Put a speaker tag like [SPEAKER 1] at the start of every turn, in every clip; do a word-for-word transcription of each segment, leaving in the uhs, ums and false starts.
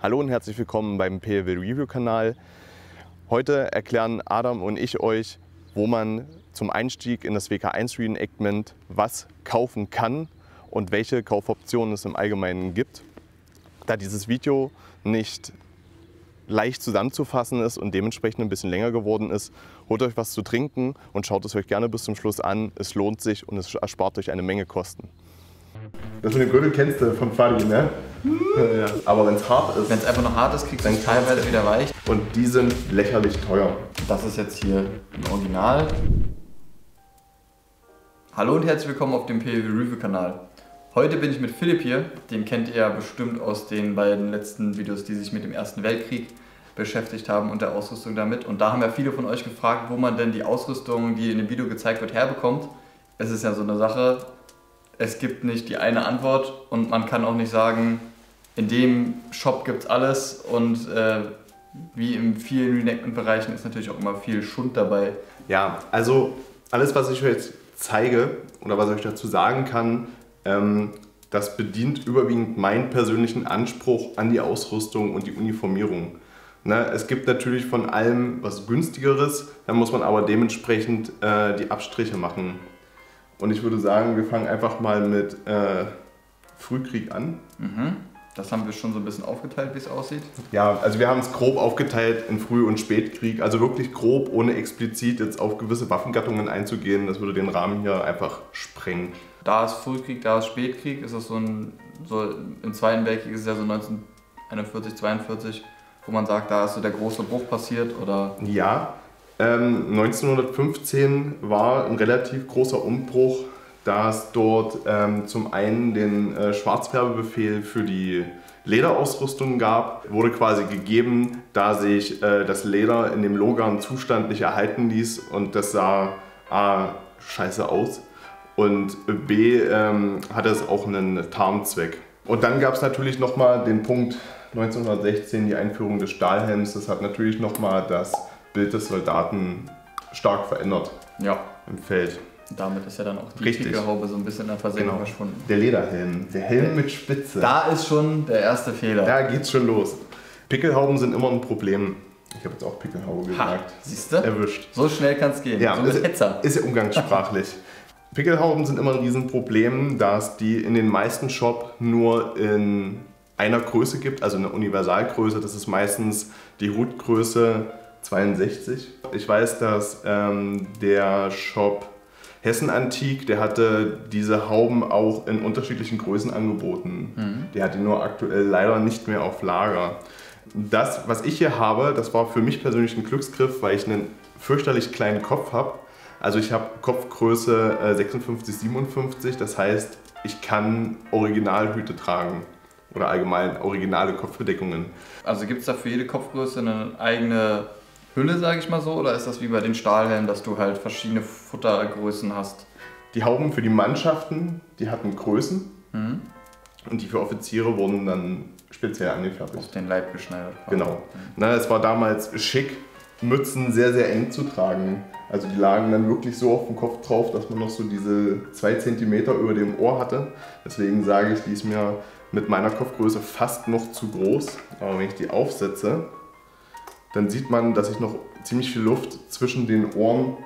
[SPEAKER 1] Hallo und herzlich willkommen beim P L W Review Kanal. Heute erklären Adam und ich euch, wo man zum Einstieg in das W K eins Reenactment was kaufen kann und welche Kaufoptionen es im Allgemeinen gibt. Da dieses Video nicht leicht zusammenzufassen ist und dementsprechend ein bisschen länger geworden ist, holt euch was zu trinken und schaut es euch gerne bis zum Schluss an. Es lohnt sich und es erspart euch eine Menge Kosten.
[SPEAKER 2] Das mit dem Gürtel kennst du von Fadi, ne? Ja. Aber wenn es hart ist,
[SPEAKER 3] wenn es einfach noch hart ist, kriegst du es teilweise wieder weich.
[SPEAKER 2] Und die sind lächerlich teuer.
[SPEAKER 3] Das ist jetzt hier ein Original. Hallo und herzlich willkommen auf dem P L W Review Kanal. Heute bin ich mit Philipp hier, den kennt ihr ja bestimmt aus den beiden letzten Videos, die sich mit dem Ersten Weltkrieg beschäftigt haben und der Ausrüstung damit. Und da haben ja viele von euch gefragt, wo man denn die Ausrüstung, die in dem Video gezeigt wird, herbekommt. Es ist ja so eine Sache, es gibt nicht die eine Antwort und man kann auch nicht sagen, in dem Shop gibt es alles und äh, wie in vielen Reenactment-Bereichen ist natürlich auch immer viel Schund dabei.
[SPEAKER 2] Ja, also alles, was ich euch jetzt zeige oder was ich euch dazu sagen kann, ähm, das bedient überwiegend meinen persönlichen Anspruch an die Ausrüstung und die Uniformierung. Ne, es gibt natürlich von allem was günstigeres, dann muss man aber dementsprechend äh, die Abstriche machen. Und ich würde sagen, wir fangen einfach mal mit äh, Frühkrieg an.
[SPEAKER 3] Mhm. Das haben wir schon so ein bisschen aufgeteilt, wie es aussieht.
[SPEAKER 2] Ja, also wir haben es grob aufgeteilt in Früh- und Spätkrieg. Also wirklich grob, ohne explizit jetzt auf gewisse Waffengattungen einzugehen. Das würde den Rahmen hier einfach sprengen.
[SPEAKER 3] Da ist Frühkrieg, da ist Spätkrieg. Ist das so ein, so im Zweiten Weltkrieg ist es ja so neunzehnhunderteinundvierzig, zweiundvierzig, wo man sagt, da ist so der große Bruch passiert, oder?
[SPEAKER 2] Ja. Ähm, neunzehnhundertfünfzehn war ein relativ großer Umbruch, da es dort ähm, zum einen den äh, Schwarzfärbebefehl für die Lederausrüstung gab, wurde quasi gegeben, da sich äh, das Leder in dem logeren Zustand nicht erhalten ließ und das sah A, scheiße aus und B, ähm, hatte es auch einen Tarnzweck. Und dann gab es natürlich nochmal den Punkt neunzehnhundertsechzehn, die Einführung des Stahlhelms, das hat natürlich nochmal das Bild des Soldaten stark verändert,
[SPEAKER 3] ja,
[SPEAKER 2] im Feld.
[SPEAKER 3] Damit ist ja dann auch die
[SPEAKER 2] Richtig.
[SPEAKER 3] Pickelhaube so ein bisschen in der Versenkung
[SPEAKER 2] Genau.
[SPEAKER 3] verschwunden.
[SPEAKER 2] Der Lederhelm, der Helm mit Spitze.
[SPEAKER 3] Da ist schon der erste Fehler.
[SPEAKER 2] Da geht's schon los. Pickelhauben sind immer ein Problem. Ich habe jetzt auch Pickelhaube gesagt.
[SPEAKER 3] Siehst du?
[SPEAKER 2] Erwischt.
[SPEAKER 3] So schnell kann es gehen.
[SPEAKER 2] Ja,
[SPEAKER 3] so mit
[SPEAKER 2] ist,
[SPEAKER 3] Hetzer.
[SPEAKER 2] Ist ja umgangssprachlich. Pickelhauben sind immer ein Riesenproblem, da es die in den meisten Shops nur in einer Größe gibt, also eine Universalgröße. Das ist meistens die Hutgröße zweiundsechzig. Ich weiß, dass ähm, der Shop Hessen Antik, der hatte diese Hauben auch in unterschiedlichen Größen angeboten. Mhm. Der hat die nur aktuell leider nicht mehr auf Lager. Das, was ich hier habe, das war für mich persönlich ein Glücksgriff, weil ich einen fürchterlich kleinen Kopf habe. Also ich habe Kopfgröße äh, sechsundfünfzig, siebenundfünfzig, das heißt, ich kann Originalhüte tragen. Oder allgemein originale Kopfbedeckungen.
[SPEAKER 3] Also gibt es da für jede Kopfgröße eine eigene Hülle, sage ich mal so, oder ist das wie bei den Stahlhelmen, dass du halt verschiedene Futtergrößen hast?
[SPEAKER 2] Die Hauben für die Mannschaften, die hatten Größen, mhm. und die für Offiziere wurden dann speziell angefertigt.
[SPEAKER 3] Auf den Leib geschneidert.
[SPEAKER 2] Genau. Mhm. Na, es war damals schick, Mützen sehr, sehr eng zu tragen. Also die lagen dann wirklich so auf dem Kopf drauf, dass man noch so diese zwei Zentimeter über dem Ohr hatte. Deswegen sage ich, die ist mir mit meiner Kopfgröße fast noch zu groß. Aber wenn ich die aufsetze, dann sieht man, dass ich noch ziemlich viel Luft zwischen den Ohren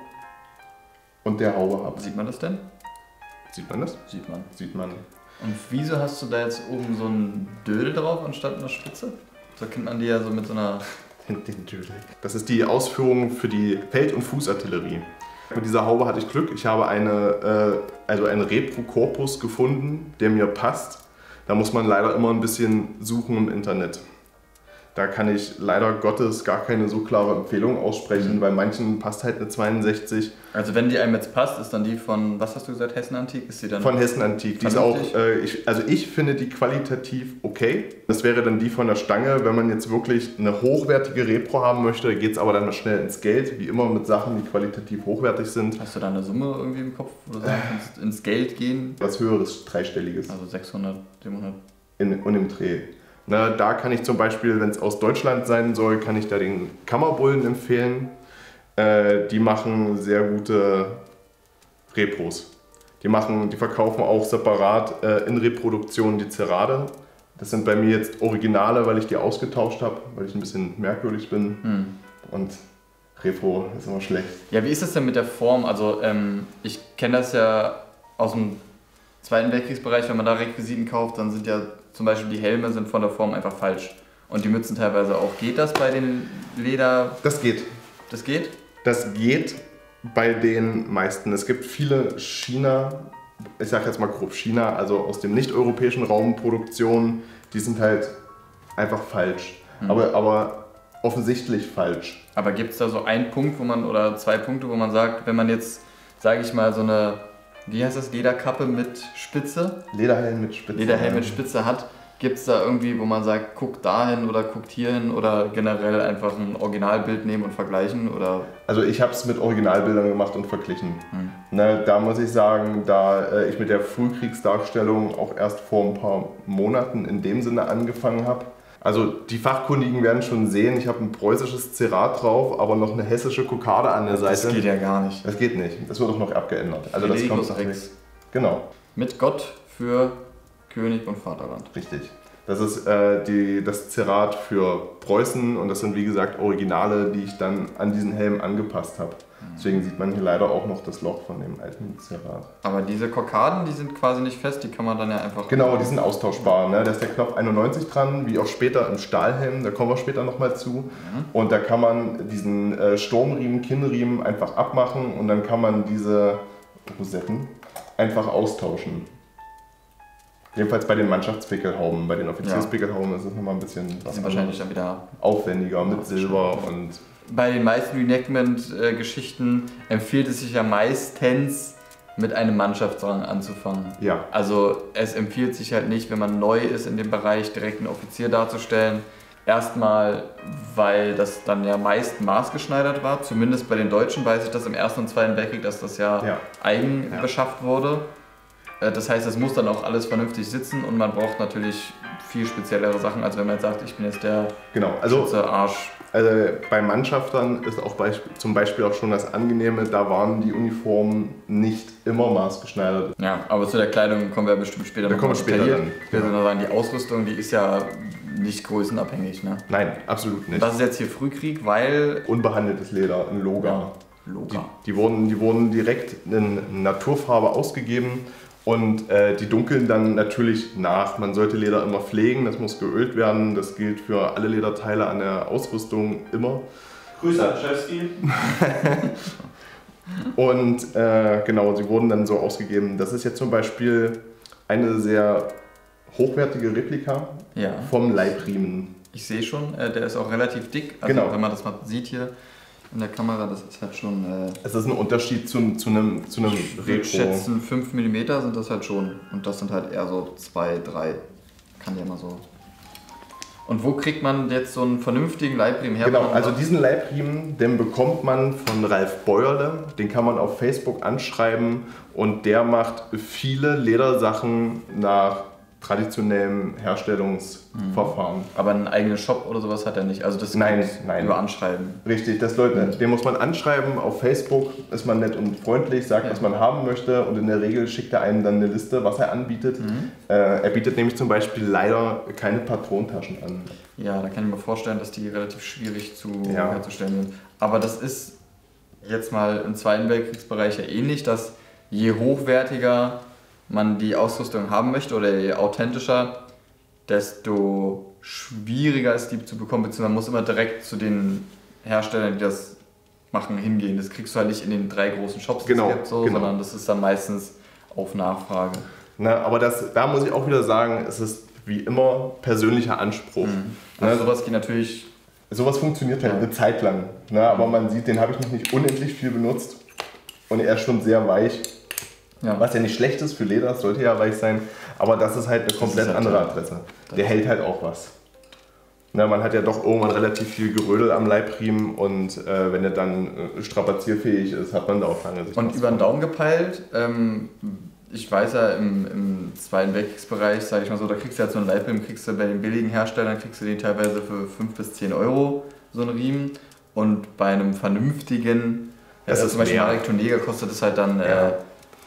[SPEAKER 2] und der Haube habe.
[SPEAKER 3] Sieht man das denn?
[SPEAKER 2] Sieht man das?
[SPEAKER 3] Sieht man.
[SPEAKER 2] Sieht man.
[SPEAKER 3] Und wieso hast du da jetzt oben so einen Dödel drauf anstatt einer Spitze? So kennt man die ja so mit so einer...
[SPEAKER 2] Den Dödel. Das ist die Ausführung für die Feld- und Fußartillerie. Mit dieser Haube hatte ich Glück. Ich habe eine, äh, also einen Repro-Korpus gefunden, der mir passt. Da muss man leider immer ein bisschen suchen im Internet. Da kann ich leider Gottes gar keine so klare Empfehlung aussprechen, mhm. Bei manchen passt halt eine zweiundsechzig.
[SPEAKER 3] Also wenn die einem jetzt passt, ist dann die von, was hast du gesagt, Hessen Antik? Ist die dann
[SPEAKER 2] von Hessen Antik. Die ist auch, äh, ich, also ich finde die qualitativ okay. Das wäre dann die von der Stange. Wenn man jetzt wirklich eine hochwertige Repro haben möchte, geht es aber dann schnell ins Geld. Wie immer mit Sachen, die qualitativ hochwertig sind.
[SPEAKER 3] Hast du da eine Summe irgendwie im Kopf, wo du sagen kannst, ins Geld gehen?
[SPEAKER 2] Was höheres, dreistelliges.
[SPEAKER 3] Also sechshundert, siebenhundert.
[SPEAKER 2] In, und im Dreh. Na, da kann ich zum Beispiel, wenn es aus Deutschland sein soll, kann ich da den Kammerbullen empfehlen. Äh, die machen sehr gute Repros. Die, machen, die verkaufen auch separat äh, in Reproduktion die Zerade. Das sind bei mir jetzt Originale, weil ich die ausgetauscht habe, weil ich ein bisschen merkwürdig bin.
[SPEAKER 3] Hm.
[SPEAKER 2] Und Repro ist immer schlecht.
[SPEAKER 3] Ja, wie ist das denn mit der Form? Also ähm, ich kenne das ja aus dem Zweiten Weltkriegsbereich, wenn man da Requisiten kauft, dann sind ja zum Beispiel die Helme sind von der Form einfach falsch. Und die Mützen teilweise auch. Geht das bei den Leder?
[SPEAKER 2] Das geht.
[SPEAKER 3] Das geht?
[SPEAKER 2] Das geht bei den meisten. Es gibt viele China, ich sage jetzt mal grob China, also aus dem nicht-europäischen Raum Produktionen, die sind halt einfach falsch. Mhm. Aber, aber offensichtlich falsch.
[SPEAKER 3] Aber gibt es da so einen Punkt, wo man, oder zwei Punkte, wo man sagt, wenn man jetzt, sage ich mal, so eine, wie heißt das, Lederkappe mit Spitze?
[SPEAKER 2] Lederhelm mit Spitze.
[SPEAKER 3] Lederhelm mit Spitze hat. Gibt es da irgendwie, wo man sagt, guckt dahin oder guckt hierhin oder generell einfach ein Originalbild nehmen und vergleichen? Oder?
[SPEAKER 2] Also ich habe es mit Originalbildern gemacht und verglichen.
[SPEAKER 3] Hm.
[SPEAKER 2] Ne, da muss ich sagen, da äh, ich mit der Frühkriegsdarstellung auch erst vor ein paar Monaten in dem Sinne angefangen habe. Also die Fachkundigen werden schon sehen, ich habe ein preußisches Zerat drauf, aber noch eine hessische Kokarde an der Seite.
[SPEAKER 3] Das geht ja gar nicht.
[SPEAKER 2] Das geht nicht, das wird auch noch abgeändert. Also das kommt noch nicht. Genau.
[SPEAKER 3] Mit Gott für König und Vaterland.
[SPEAKER 2] Richtig. Das ist äh, die, das Zerat für Preußen und das sind wie gesagt Originale, die ich dann an diesen Helm angepasst habe. Deswegen sieht man hier leider auch noch das Loch von dem alten Zerat.
[SPEAKER 3] Aber diese Kokarden, die sind quasi nicht fest, die kann man dann ja einfach...
[SPEAKER 2] Genau, die sind austauschbar. Ne? Da ist der Knopf einundneunzig dran, wie auch später im Stahlhelm, da kommen wir später nochmal zu. Mhm. Und da kann man diesen äh, Sturmriemen, Kinnriemen einfach abmachen und dann kann man diese Rosetten einfach austauschen. Jedenfalls bei den Mannschaftspickelhauben, bei den Offizierspickelhauben ist es nochmal ein bisschen
[SPEAKER 3] was sind wahrscheinlich dann wieder
[SPEAKER 2] aufwendiger mit Silber und...
[SPEAKER 3] Bei den meisten Reenactment-Geschichten empfiehlt es sich ja meistens mit einem Mannschaftsrang anzufangen.
[SPEAKER 2] Ja.
[SPEAKER 3] Also es empfiehlt sich halt nicht, wenn man neu ist in dem Bereich, direkt einen Offizier darzustellen. Erstmal, weil das dann ja meist maßgeschneidert war. Zumindest bei den Deutschen weiß ich das im Ersten und Zweiten Weltkrieg, dass das ja, ja. eigen ja. beschafft wurde. Das heißt, es muss dann auch alles vernünftig sitzen und man braucht natürlich viel speziellere Sachen, als wenn man jetzt sagt, ich bin jetzt der
[SPEAKER 2] genau. also,
[SPEAKER 3] Arsch.
[SPEAKER 2] Also bei Mannschaftern ist auch Beispiel, zum Beispiel auch schon das Angenehme, da waren die Uniformen nicht immer maßgeschneidert.
[SPEAKER 3] Ja, aber zu der Kleidung kommen wir bestimmt später
[SPEAKER 2] da
[SPEAKER 3] noch
[SPEAKER 2] kommen wir später dann.
[SPEAKER 3] Ich will nur sagen, die Ausrüstung, die ist ja nicht größenabhängig, ne?
[SPEAKER 2] Nein, absolut nicht.
[SPEAKER 3] Das ist jetzt hier Frühkrieg, weil...
[SPEAKER 2] Unbehandeltes Leder, ein Loga.
[SPEAKER 3] Ja, Loga.
[SPEAKER 2] Die, die, wurden, die wurden direkt in Naturfarbe ausgegeben. Und äh, die dunkeln dann natürlich nach. Man sollte Leder immer pflegen, das muss geölt werden. Das gilt für alle Lederteile an der Ausrüstung immer.
[SPEAKER 3] Grüße an Chefski.
[SPEAKER 2] Und äh, genau, sie wurden dann so ausgegeben. Das ist jetzt zum Beispiel eine sehr hochwertige Replika
[SPEAKER 3] ja.
[SPEAKER 2] vom Leibriemen.
[SPEAKER 3] Ich sehe schon, äh, der ist auch relativ dick. Also
[SPEAKER 2] genau.
[SPEAKER 3] Wenn man das mal sieht hier in der Kamera, das ist halt schon... Äh,
[SPEAKER 2] es ist ein Unterschied zu, zu einem, zu einem
[SPEAKER 3] ich
[SPEAKER 2] Repro.
[SPEAKER 3] Ich schätzen fünf Millimeter sind das halt schon und das sind halt eher so zwei, drei. Kann ja mal so... Und wo kriegt man jetzt so einen vernünftigen Leibriemen her?
[SPEAKER 2] Genau, also diesen Leibriemen, den bekommt man von Ralf Bäuerle. Den kann man auf Facebook anschreiben und der macht viele Ledersachen nach traditionellem Herstellungsverfahren.
[SPEAKER 3] Aber einen eigenen Shop oder sowas hat er nicht? Also das
[SPEAKER 2] nein, nein.
[SPEAKER 3] Über Anschreiben?
[SPEAKER 2] Richtig, das Leute, den muss man anschreiben auf Facebook, ist man nett und freundlich, sagt, ja. was man haben möchte und in der Regel schickt er einem dann eine Liste, was er anbietet. Mhm. Äh, er bietet nämlich zum Beispiel leider keine Patrontaschen an.
[SPEAKER 3] Ja, da kann ich mir vorstellen, dass die relativ schwierig zu
[SPEAKER 2] ja.
[SPEAKER 3] herzustellen sind. Aber das ist jetzt mal im Zweiten Weltkriegsbereich ja ähnlich, dass je hochwertiger man die Ausrüstung haben möchte oder je authentischer, desto schwieriger ist die zu bekommen, beziehungsweise man muss immer direkt zu den Herstellern, die das machen, hingehen. Das kriegst du halt nicht in den drei großen Shops, die
[SPEAKER 2] genau,
[SPEAKER 3] es gibt, so,
[SPEAKER 2] genau.
[SPEAKER 3] sondern das ist dann meistens auf Nachfrage.
[SPEAKER 2] Na, aber das, da muss ich auch wieder sagen, es ist wie immer persönlicher Anspruch.
[SPEAKER 3] Mhm. Also
[SPEAKER 2] ne?
[SPEAKER 3] sowas geht natürlich...
[SPEAKER 2] Sowas funktioniert halt
[SPEAKER 3] ja.
[SPEAKER 2] eine Zeit lang, ne? Aber man sieht, den habe ich noch nicht unendlich viel benutzt und er ist schon sehr weich. Ja. Was ja nicht schlecht ist für Leder, sollte ja weich sein, aber das ist halt eine komplett halt andere Adresse. Der hält halt auch was. Na, man hat ja doch irgendwann relativ viel Gerödel am Leibriemen und äh, wenn er dann äh, strapazierfähig ist, hat man da auch lange Sicht.
[SPEAKER 3] Und über den Daumen gepeilt, ähm, ich weiß ja, im, im Zweiten Weltkriegsbereich, sage ich mal so, da kriegst du ja so einen Leibriemen, kriegst du bei den billigen Herstellern, kriegst du den teilweise für fünf bis zehn Euro, so einen Riemen. Und bei einem vernünftigen,
[SPEAKER 2] das
[SPEAKER 3] also
[SPEAKER 2] ist
[SPEAKER 3] zum Beispiel
[SPEAKER 2] mehr.
[SPEAKER 3] Marek Tonega kostet es halt dann...
[SPEAKER 2] Ja.
[SPEAKER 3] Äh,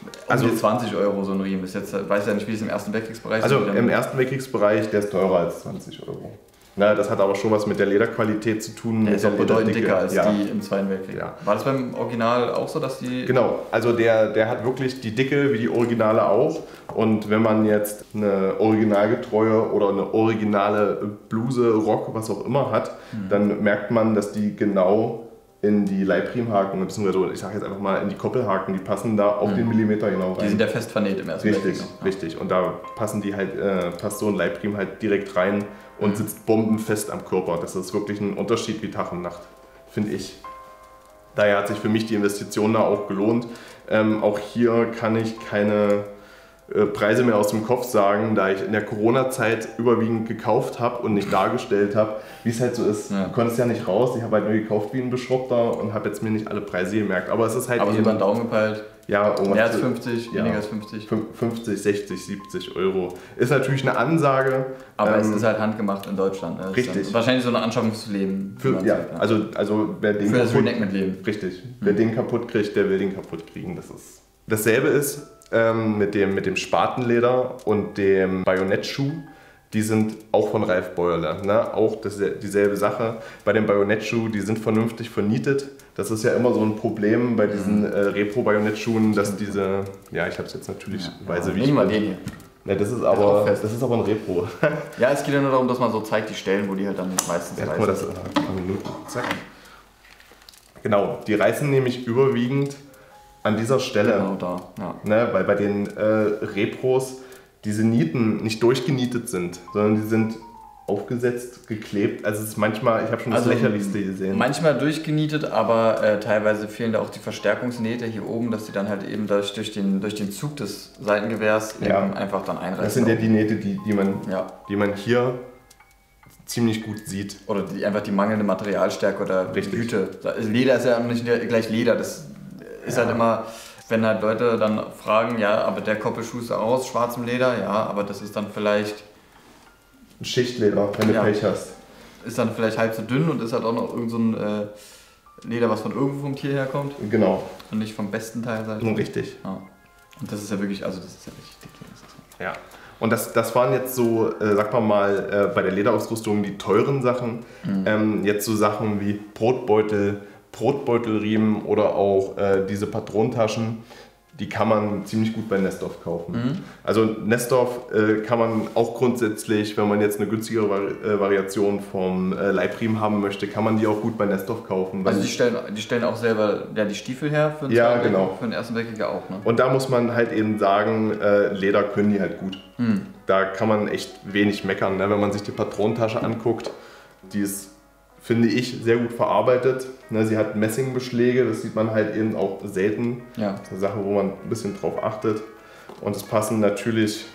[SPEAKER 3] Also um zwanzig Euro so ein Riemen ist jetzt, weiß ja nicht, wie es im Ersten Weltkriegsbereich ist.
[SPEAKER 2] Also im Ersten Weltkriegsbereich, der ist teurer als zwanzig Euro. Na, das hat aber schon was mit der Lederqualität zu tun.
[SPEAKER 3] Der ist ja bedeutend dicker als
[SPEAKER 2] ja.
[SPEAKER 3] die im Zweiten Weltkrieg.
[SPEAKER 2] Ja.
[SPEAKER 3] War das beim Original auch so, dass die...
[SPEAKER 2] Genau, also der, der hat wirklich die Dicke wie die Originale auch. Und wenn man jetzt eine originalgetreue oder eine originale Bluse, Rock, was auch immer hat, mhm. dann merkt man, dass die genau in die Leibriemenhaken, beziehungsweise ich sage jetzt einfach mal in die Koppelhaken, die passen da auf mhm. den Millimeter genau rein.
[SPEAKER 3] Die sind ja fest vernäht im Ersten
[SPEAKER 2] Richtig,
[SPEAKER 3] Weltkrieg. Ja.
[SPEAKER 2] richtig. Und da passen die halt, äh, passt so ein Leibriemen halt direkt rein und mhm. sitzt bombenfest am Körper. Das ist wirklich ein Unterschied wie Tag und Nacht, finde ich. Daher hat sich für mich die Investition da auch gelohnt. Ähm, auch hier kann ich keine äh, Preise mehr aus dem Kopf sagen, da ich in der Corona-Zeit überwiegend gekauft habe und nicht dargestellt habe, wie es halt so ist. Ja. Du konntest ja nicht raus, ich habe halt nur gekauft wie ein Beschrotter und habe jetzt mir nicht alle Preise gemerkt. Aber es ist halt
[SPEAKER 3] Aber so über den Daumen gepeilt.
[SPEAKER 2] Ja,
[SPEAKER 3] mehr als fünfzig, ja, weniger als fünfzig.
[SPEAKER 2] fünfzig, sechzig, siebzig Euro. Ist natürlich eine Ansage.
[SPEAKER 3] Aber
[SPEAKER 2] ähm,
[SPEAKER 3] es ist halt handgemacht in Deutschland. Ne?
[SPEAKER 2] Richtig.
[SPEAKER 3] Wahrscheinlich so eine Anschaffung fürs Leben.
[SPEAKER 2] Für, ja, sagt, ja, also, also wer den
[SPEAKER 3] Für das
[SPEAKER 2] kaputt,
[SPEAKER 3] Reenactment-Leben.
[SPEAKER 2] Richtig. Hm. Wer den kaputt kriegt, der will den kaputt kriegen. Das ist. Dasselbe ist ähm, mit, dem, mit dem Spatenleder und dem Bajonettschuh. Die sind auch von Ralph Beuerle, ne? Auch das, dieselbe Sache. Bei dem Bajonettschuh, die sind vernünftig vernietet. Das ist ja immer so ein Problem bei diesen äh, Repro-Bajonettschuhen, dass diese, ja, ich habe es jetzt natürlich,
[SPEAKER 3] ja.
[SPEAKER 2] weise
[SPEAKER 3] ja,
[SPEAKER 2] wie ich
[SPEAKER 3] mal den hier.
[SPEAKER 2] Ja, das ist aber, das ist aber ein Repro.
[SPEAKER 3] Ja, es geht ja nur darum, dass man so zeigt, die Stellen, wo die halt dann meistens
[SPEAKER 2] ja, guck mal, das, äh, ein paar Minuten, zack. Genau, die reißen nämlich überwiegend an dieser Stelle.
[SPEAKER 3] Genau da, ja.
[SPEAKER 2] Ne, weil bei den äh, Repros diese Nieten nicht durchgenietet sind, sondern die sind aufgesetzt, geklebt. Also es ist manchmal, ich habe schon das
[SPEAKER 3] also
[SPEAKER 2] Lächerlichste gesehen.
[SPEAKER 3] Manchmal durchgenietet, aber äh, teilweise fehlen da auch die Verstärkungsnähte hier oben, dass die dann halt eben durch, durch, den, durch den Zug des Seitengewehrs
[SPEAKER 2] ja.
[SPEAKER 3] eben einfach dann einreißen.
[SPEAKER 2] Das sind ja die Nähte, die, die, man,
[SPEAKER 3] ja.
[SPEAKER 2] die man hier ziemlich gut sieht.
[SPEAKER 3] Oder die, einfach die mangelnde Materialstärke oder
[SPEAKER 2] Richtig.
[SPEAKER 3] Güte. Leder ist ja nicht gleich Leder, das ist ja. halt immer... Wenn halt Leute dann fragen, ja, aber der Koppelschuh ist aus schwarzem Leder, ja, aber das ist dann vielleicht...
[SPEAKER 2] Ein Schichtleder, wenn du
[SPEAKER 3] ja,
[SPEAKER 2] Pech hast.
[SPEAKER 3] Ist dann vielleicht halb so dünn und ist halt auch noch irgend so ein äh, Leder, was von irgendwo vom Tier herkommt.
[SPEAKER 2] Genau.
[SPEAKER 3] Und nicht vom besten Teil. Sag ich
[SPEAKER 2] mal. Richtig.
[SPEAKER 3] Ja. Und das ist ja wirklich, also das ist ja richtig dick.
[SPEAKER 2] Ja. Und das, das waren jetzt so, äh, sag mal mal, äh, bei der Lederausrüstung die teuren Sachen. Mhm. Ähm, jetzt so Sachen wie Brotbeutel, Brotbeutelriemen oder auch äh, diese Patronentaschen, die kann man ziemlich gut bei Nestorf kaufen. Mhm. Also Nestorf äh, kann man auch grundsätzlich, wenn man jetzt eine günstigere Vari äh, Variation vom äh, Leibriemen haben möchte, kann man die auch gut bei Nestorf kaufen.
[SPEAKER 3] Also die stellen, die stellen auch selber ja, die Stiefel her für den,
[SPEAKER 2] ja,
[SPEAKER 3] Zweiten
[SPEAKER 2] genau.
[SPEAKER 3] Weltkrieg, für den Ersten Weltkrieg ja auch. Ne?
[SPEAKER 2] Und da muss man halt eben sagen, äh, Leder können die halt gut. Mhm. Da kann man echt wenig meckern, ne? Wenn man sich die Patronentasche anguckt, die ist, finde ich, sehr gut verarbeitet. Sie hat Messingbeschläge, das sieht man halt eben auch selten.
[SPEAKER 3] Ja.
[SPEAKER 2] Das ist eine Sache, wo man ein bisschen drauf achtet. Und es passen natürlich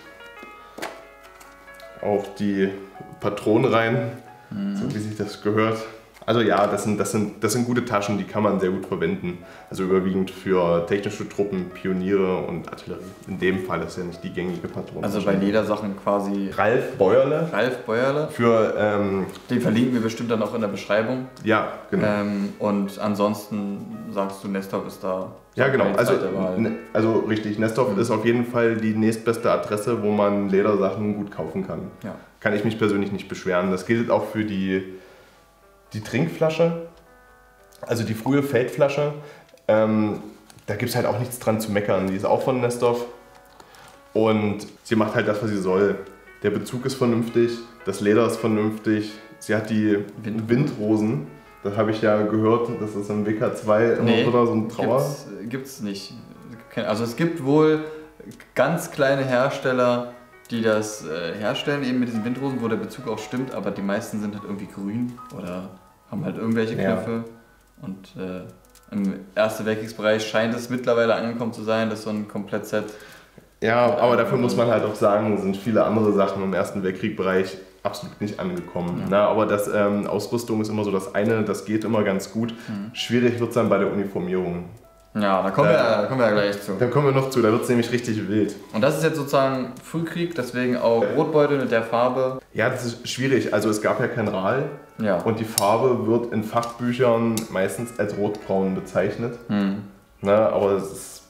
[SPEAKER 2] auch die Patronen rein, mhm. so wie sich das gehört. Also ja, das sind, das, sind, das sind gute Taschen, die kann man sehr gut verwenden. Also überwiegend für technische Truppen, Pioniere und Artillerie. In dem Fall ist ja nicht die gängige Patrone.
[SPEAKER 3] Also bei Ledersachen quasi...
[SPEAKER 2] Ralph Beuerle.
[SPEAKER 3] Ralph Beuerle.
[SPEAKER 2] Für, ähm,
[SPEAKER 3] Den verlinken wir bestimmt dann auch in der Beschreibung.
[SPEAKER 2] Ja, genau.
[SPEAKER 3] Ähm, und ansonsten sagst du, Nestorf ist da...
[SPEAKER 2] Ja, genau. Also, also richtig, Nestorf mhm. ist auf jeden Fall die nächstbeste Adresse, wo man Ledersachen gut kaufen kann.
[SPEAKER 3] Ja.
[SPEAKER 2] Kann ich mich persönlich nicht beschweren. Das gilt auch für die... Die Trinkflasche, also die frühe Feldflasche, ähm, da gibt es halt auch nichts dran zu meckern. Die ist auch von Nestorf und sie macht halt das, was sie soll. Der Bezug ist vernünftig, das Leder ist vernünftig, sie hat die Wind Windrosen. Das habe ich ja gehört, das ist im W K zwei immer
[SPEAKER 3] nee,
[SPEAKER 2] wieder so ein Trauer.
[SPEAKER 3] Gibt's, gibt's nicht. Also es gibt wohl ganz kleine Hersteller, die das äh, herstellen, eben mit diesen Windrosen, wo der Bezug auch stimmt, aber die meisten sind halt irgendwie grün oder haben halt irgendwelche Knöpfe. Ja. Und äh, im Ersten Weltkriegsbereich scheint es mittlerweile angekommen zu sein, dass so ein Komplettset...
[SPEAKER 2] Ja, aber dafür muss man halt auch sagen, sind viele andere Sachen im Ersten Weltkriegsbereich absolut nicht angekommen. Ja. Na, aber das ähm, Ausrüstung ist immer so das eine, das geht immer ganz gut. Mhm. Schwierig wird es dann bei der Uniformierung.
[SPEAKER 3] Ja, da kommen,
[SPEAKER 2] da,
[SPEAKER 3] wir, da kommen wir ja gleich zu.
[SPEAKER 2] Da kommen wir noch zu, da wird es nämlich richtig wild.
[SPEAKER 3] Und das ist jetzt sozusagen Frühkrieg, deswegen auch Rotbeutel mit der Farbe.
[SPEAKER 2] Ja, das ist schwierig. Also es gab ja kein Rahl
[SPEAKER 3] ja.
[SPEAKER 2] und die Farbe wird in Fachbüchern meistens als rotbraun bezeichnet. Hm. Na, aber es ist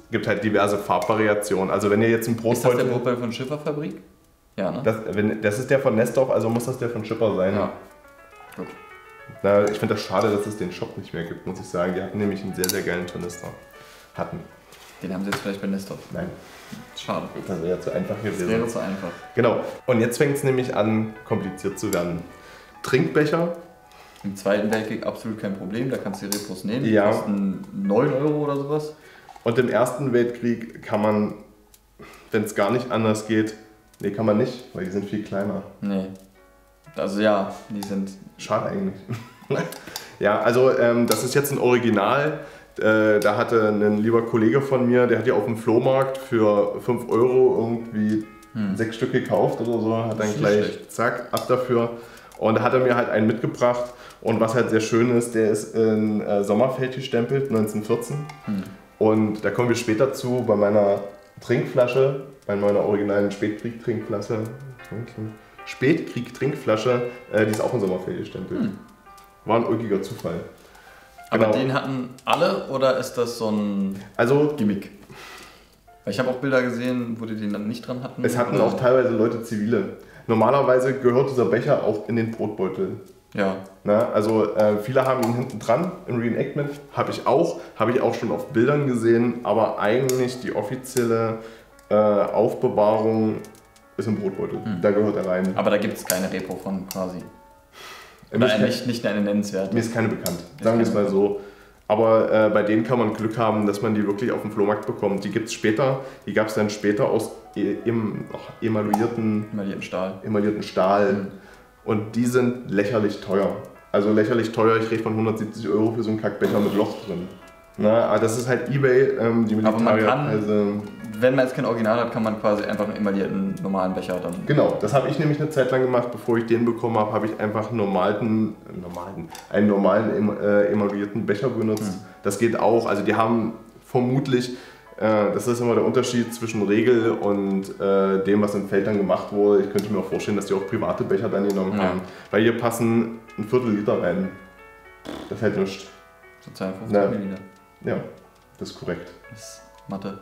[SPEAKER 2] gibt halt diverse Farbvariationen. Also wenn ihr jetzt ein Brotbeutel...
[SPEAKER 3] Ist das der Brotbeutel von Schifferfabrik? Ja, ne?
[SPEAKER 2] Das, wenn, das ist der von Nestorf, also muss das der von Schipper sein.
[SPEAKER 3] Ja. Gut.
[SPEAKER 2] Na, ich finde das schade, dass es den Shop nicht mehr gibt, muss ich sagen. Die hatten nämlich einen sehr, sehr geilen Tornister. Hatten.
[SPEAKER 3] Den haben sie jetzt vielleicht bei Nestorf.
[SPEAKER 2] Nein.
[SPEAKER 3] Schade.
[SPEAKER 2] Das wäre zu einfach gewesen.
[SPEAKER 3] Das wäre zu einfach.
[SPEAKER 2] Genau. Und jetzt fängt es nämlich an, kompliziert zu werden. Trinkbecher.
[SPEAKER 3] Im Zweiten Weltkrieg absolut kein Problem, da kannst du die Repos nehmen. Die
[SPEAKER 2] Ja.
[SPEAKER 3] kosten neun Euro oder sowas.
[SPEAKER 2] Und im Ersten Weltkrieg kann man, wenn es gar nicht anders geht, nee, kann man nicht, weil die sind viel kleiner.
[SPEAKER 3] Nee. Also ja, die sind...
[SPEAKER 2] Schade eigentlich. Ja, also ähm, das ist jetzt ein Original. Äh, da hatte ein lieber Kollege von mir, der hat die auf dem Flohmarkt für fünf Euro irgendwie hm. sechs Stück gekauft oder so. Hat dann gleich, schlecht. zack, ab dafür. Und da hat er mir halt einen mitgebracht. Und was halt sehr schön ist, der ist in äh, Sommerfeld gestempelt, neunzehnhundertvierzehn. Hm. Und da kommen wir später zu, bei meiner Trinkflasche, bei meiner originalen Spätkrieg-Trinkflasche, Spätkrieg-Trinkflasche, äh, die ist auch in Sommerfeld gestempelt. Hm. War ein ulkiger Zufall.
[SPEAKER 3] Aber
[SPEAKER 2] genau.
[SPEAKER 3] den hatten alle oder ist das so ein
[SPEAKER 2] also,
[SPEAKER 3] Gimmick? Weil ich habe auch Bilder gesehen, wo die den dann nicht dran hatten.
[SPEAKER 2] Es hatten
[SPEAKER 3] oder?
[SPEAKER 2] auch teilweise Leute zivile. Normalerweise gehört dieser Becher auch in den Brotbeutel.
[SPEAKER 3] Ja.
[SPEAKER 2] Na, also äh, viele haben ihn hinten dran im Reenactment, habe ich auch, habe ich auch schon auf Bildern gesehen, aber eigentlich die offizielle äh, Aufbewahrung ist im Brotbeutel. Hm. Da gehört er rein.
[SPEAKER 3] Aber da gibt es keine Repo von quasi.
[SPEAKER 2] Oder
[SPEAKER 3] Nein, nicht, nicht eine nennenswerte.
[SPEAKER 2] Mir ist keine bekannt, sagen wir es mal so. Aber äh, bei denen kann man Glück haben, dass man die wirklich auf dem Flohmarkt bekommt. Die gibt es später, die gab es dann später aus e em ach, emaillierten,
[SPEAKER 3] emaillierten Stahl.
[SPEAKER 2] Emaillierten Stahl. Mhm. Und die sind lächerlich teuer. Also lächerlich teuer, ich rede von hundertsiebzig Euro für so einen Kackbecher mit Loch drin. Na, das ist halt eBay, ähm, die
[SPEAKER 3] Militarpreise. Wenn man jetzt kein Original hat, kann man quasi einfach einen emaillierten normalen Becher dann...
[SPEAKER 2] Genau, das habe ich nämlich eine Zeit lang gemacht. Bevor ich den bekommen habe, habe ich einfach einen normalen, normalen, einen normalen äh, emaillierten Becher benutzt. Hm. Das geht auch. Also die haben vermutlich, äh, das ist immer der Unterschied zwischen Regel und äh, dem, was im Feld dann gemacht wurde. Ich könnte mir auch vorstellen, dass die auch private Becher dann genommen
[SPEAKER 3] ja.
[SPEAKER 2] haben. Weil hier passen ein Viertel Liter rein. Das ist halt nichts.
[SPEAKER 3] So zweiundfünfzig Milliliter.
[SPEAKER 2] Ja, das ist korrekt.
[SPEAKER 3] Das ist Mathe.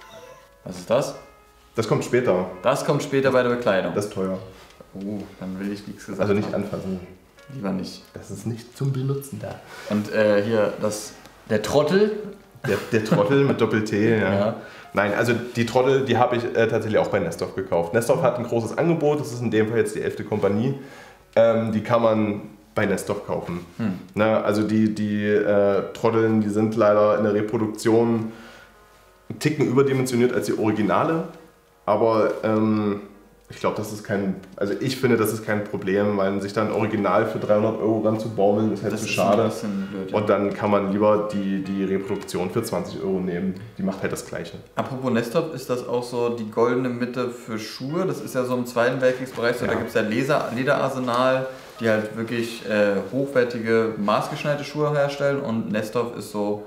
[SPEAKER 3] Was ist das?
[SPEAKER 2] Das kommt später.
[SPEAKER 3] Das kommt später bei der Bekleidung.
[SPEAKER 2] Das ist teuer.
[SPEAKER 3] Oh, dann will ich nichts gesagt
[SPEAKER 2] Also nicht
[SPEAKER 3] haben.
[SPEAKER 2] anfassen.
[SPEAKER 3] Lieber nicht.
[SPEAKER 2] Das ist nicht zum Benutzen da.
[SPEAKER 3] Und äh, hier, das, der Trottel.
[SPEAKER 2] Der, der Trottel mit Doppel-T, ja.
[SPEAKER 3] ja.
[SPEAKER 2] Nein, also die Trottel, die habe ich äh, tatsächlich auch bei Nestorf gekauft. Nestorf hat ein großes Angebot, das ist in dem Fall jetzt die elfte Kompanie. Ähm, die kann man bei Nestorf kaufen. Hm. Na, also die, die äh, Trotteln, die sind leider in der Reproduktion einen Ticken überdimensioniert als die Originale, aber ähm, ich glaube, das ist kein, also ich finde, das ist kein Problem, weil sich dann Original für dreihundert Euro ran zu baumeln, ist halt
[SPEAKER 3] das
[SPEAKER 2] zu
[SPEAKER 3] ist
[SPEAKER 2] schade.
[SPEAKER 3] Blöd, ja.
[SPEAKER 2] Und dann kann man lieber die, die Reproduktion für zwanzig Euro nehmen, die macht halt das Gleiche.
[SPEAKER 3] Apropos Nestorf, ist das auch so die goldene Mitte für Schuhe? Das ist ja so im Zweiten Weltkriegsbereich, so, ja. Da gibt es ja Laser, Lederarsenal, die halt wirklich äh, hochwertige, maßgeschneiderte Schuhe herstellen und Nestorf ist so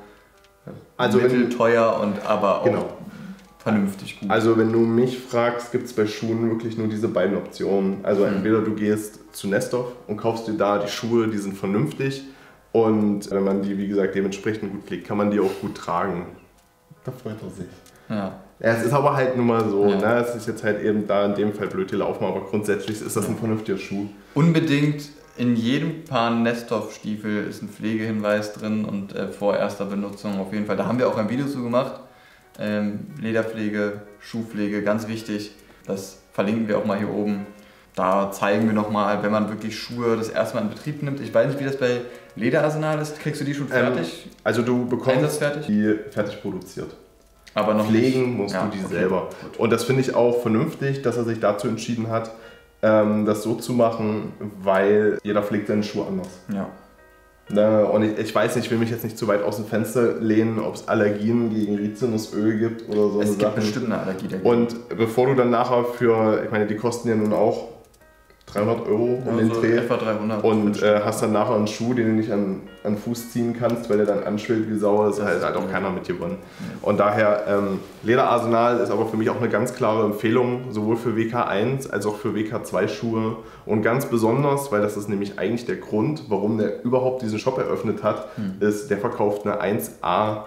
[SPEAKER 2] also
[SPEAKER 3] mittelteuer und aber auch
[SPEAKER 2] genau.
[SPEAKER 3] vernünftig gut.
[SPEAKER 2] Also wenn du mich fragst, gibt es bei Schuhen wirklich nur diese beiden Optionen. Also mhm. entweder du gehst zu Nestorf und kaufst dir da die Schuhe, die sind vernünftig und wenn man die, wie gesagt, dementsprechend gut pflegt, kann man die auch gut tragen. Da freut er sich.
[SPEAKER 3] Ja.
[SPEAKER 2] Ja, es ist aber halt nun mal so,
[SPEAKER 3] ja.
[SPEAKER 2] ne? Es ist jetzt halt eben da in dem Fall blöd gelaufen, aber grundsätzlich ist das ein vernünftiger Schuh.
[SPEAKER 3] Unbedingt in jedem Paar Nestorf-Stiefel ist ein Pflegehinweis drin und äh, vor erster Benutzung auf jeden Fall. Da haben wir auch ein Video zu gemacht. Ähm, Lederpflege, Schuhpflege, ganz wichtig. Das verlinken wir auch mal hier oben. Da zeigen wir nochmal, wenn man wirklich Schuhe das erste Mal in Betrieb nimmt. Ich weiß nicht, wie das bei Lederarsenal ist. Kriegst du die schon fertig?
[SPEAKER 2] Ähm, also du bekommst
[SPEAKER 3] Einsatzfertig?
[SPEAKER 2] die fertig produziert.
[SPEAKER 3] Aber noch
[SPEAKER 2] Pflegen
[SPEAKER 3] nicht.
[SPEAKER 2] musst
[SPEAKER 3] ja,
[SPEAKER 2] du die
[SPEAKER 3] okay.
[SPEAKER 2] selber. Und das finde ich auch vernünftig, dass er sich dazu entschieden hat, ähm, das so zu machen, weil jeder pflegt seine Schuhe anders.
[SPEAKER 3] Ja.
[SPEAKER 2] Ne, und ich, ich weiß nicht, ich will mich jetzt nicht zu weit aus dem Fenster lehnen, ob es Allergien gegen Rizinusöl gibt oder so.
[SPEAKER 3] Es gibt
[SPEAKER 2] Sachen.
[SPEAKER 3] bestimmt eine Allergie dagegen.
[SPEAKER 2] Und bevor du dann nachher für, ich meine, die kosten ja nun auch dreihundert Euro um den
[SPEAKER 3] also
[SPEAKER 2] Dreh.
[SPEAKER 3] Etwa dreihundert.
[SPEAKER 2] Und äh, hast dann nachher einen Schuh, den du nicht an, an Fuß ziehen kannst, weil der dann anschwillt wie Sau. Das, das hat halt auch keiner mitgewonnen. Ja. Und daher, ähm, Lederarsenal ist aber für mich auch eine ganz klare Empfehlung, sowohl für W K eins als auch für W K zwei Schuhe. Und ganz besonders, weil das ist nämlich eigentlich der Grund, warum der überhaupt diesen Shop eröffnet hat, hm. ist, der verkauft eine eins A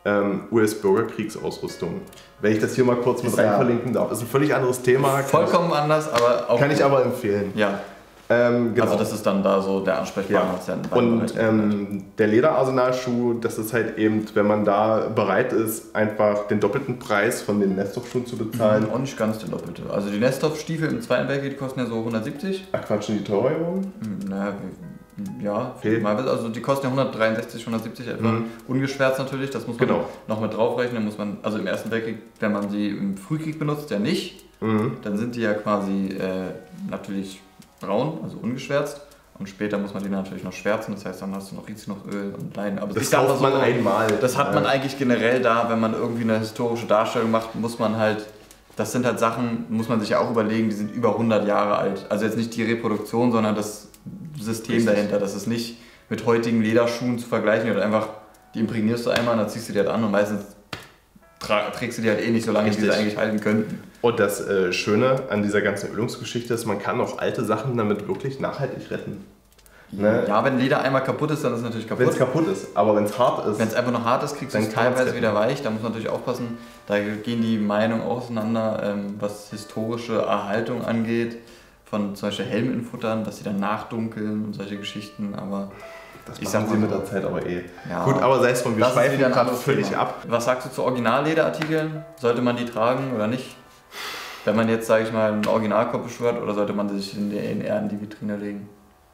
[SPEAKER 2] ähm, U S-Bürgerkriegsausrüstung. Wenn ich das hier mal kurz mit
[SPEAKER 3] Ist
[SPEAKER 2] rein
[SPEAKER 3] ja
[SPEAKER 2] verlinken darf. Ist ein völlig anderes Thema.
[SPEAKER 3] Vollkommen
[SPEAKER 2] kann
[SPEAKER 3] anders, aber auch.
[SPEAKER 2] ich, Kann ich aber empfehlen.
[SPEAKER 3] Ja.
[SPEAKER 2] Ähm, genau.
[SPEAKER 3] Also das ist dann da so der Ansprechpartner.
[SPEAKER 2] Ja.
[SPEAKER 3] Was ja in beiden
[SPEAKER 2] Und
[SPEAKER 3] Bereichen
[SPEAKER 2] ähm, der Lederarsenalschuh, das ist halt eben, wenn man da bereit ist, einfach den doppelten Preis von den Nestov-Schuhen zu bezahlen.
[SPEAKER 3] Mhm, auch nicht ganz der doppelte. Also die Nestov-Stiefel im Zweiten Weltkrieg, die kosten ja so hundertsiebzig.
[SPEAKER 2] Ach Quatsch, sind die teurer geworden?
[SPEAKER 3] Hm, Naja, wie- ja,
[SPEAKER 2] Okay.
[SPEAKER 3] mal, also die kosten ja hundertdreiundsechzig, hundertsiebzig etwa.
[SPEAKER 2] Mhm.
[SPEAKER 3] Ungeschwärzt natürlich, das muss man
[SPEAKER 2] Genau.
[SPEAKER 3] noch mit draufrechnen. Muss man, also im Ersten Weltkrieg, wenn man sie im Frühkrieg benutzt, ja nicht.
[SPEAKER 2] Mhm.
[SPEAKER 3] Dann sind die ja quasi äh, natürlich braun, also ungeschwärzt. Und später muss man die natürlich noch schwärzen, das heißt, dann hast du noch riechst noch Öl und Leinen. Aber es
[SPEAKER 2] Das
[SPEAKER 3] ist aber
[SPEAKER 2] kauft man einmal.
[SPEAKER 3] Das hat man
[SPEAKER 2] Ja.
[SPEAKER 3] eigentlich generell da, wenn man irgendwie eine historische Darstellung macht, muss man halt, das sind halt Sachen, muss man sich ja auch überlegen, die sind über hundert Jahre alt. Also jetzt nicht die Reproduktion, sondern das System
[SPEAKER 2] Richtig.
[SPEAKER 3] dahinter. Das ist nicht mit heutigen Lederschuhen zu vergleichen oder einfach, die imprägnierst du einmal und dann ziehst du die halt an und meistens tra- trägst du die halt eh nicht so lange, wie sie
[SPEAKER 2] Richtig.
[SPEAKER 3] eigentlich halten könnten.
[SPEAKER 2] Und das äh, Schöne an dieser ganzen Ölungsgeschichte ist, man kann auch alte Sachen damit wirklich nachhaltig retten. Ne?
[SPEAKER 3] Ja, wenn Leder einmal kaputt ist, dann ist es natürlich
[SPEAKER 2] Wenn
[SPEAKER 3] kaputt.
[SPEAKER 2] es kaputt ist, aber wenn es hart ist,
[SPEAKER 3] Wenn es einfach noch hart ist, kriegst du
[SPEAKER 2] Dann
[SPEAKER 3] es
[SPEAKER 2] kann man's
[SPEAKER 3] teilweise
[SPEAKER 2] retten.
[SPEAKER 3] wieder weich. Da muss man natürlich aufpassen. Da gehen die Meinungen auseinander, ähm, was historische Erhaltung angeht. Von zum Beispiel Helm in Futtern, dass sie dann nachdunkeln und solche Geschichten. Aber
[SPEAKER 2] das
[SPEAKER 3] ich
[SPEAKER 2] machen
[SPEAKER 3] sag
[SPEAKER 2] sie
[SPEAKER 3] mal
[SPEAKER 2] mit
[SPEAKER 3] so.
[SPEAKER 2] der Zeit aber eh.
[SPEAKER 3] Ja.
[SPEAKER 2] Gut, aber sei es drum, wir
[SPEAKER 3] das ist
[SPEAKER 2] schweifen
[SPEAKER 3] wieder ein
[SPEAKER 2] gerade
[SPEAKER 3] anderes
[SPEAKER 2] völlig
[SPEAKER 3] Thema.
[SPEAKER 2] ab.
[SPEAKER 3] Was sagst du zu Originallederartikeln? Sollte man die tragen oder nicht? Wenn man jetzt, sage ich mal, einen Originalkoppelschuh hat, oder sollte man sich in, die, in eher in die Vitrine legen?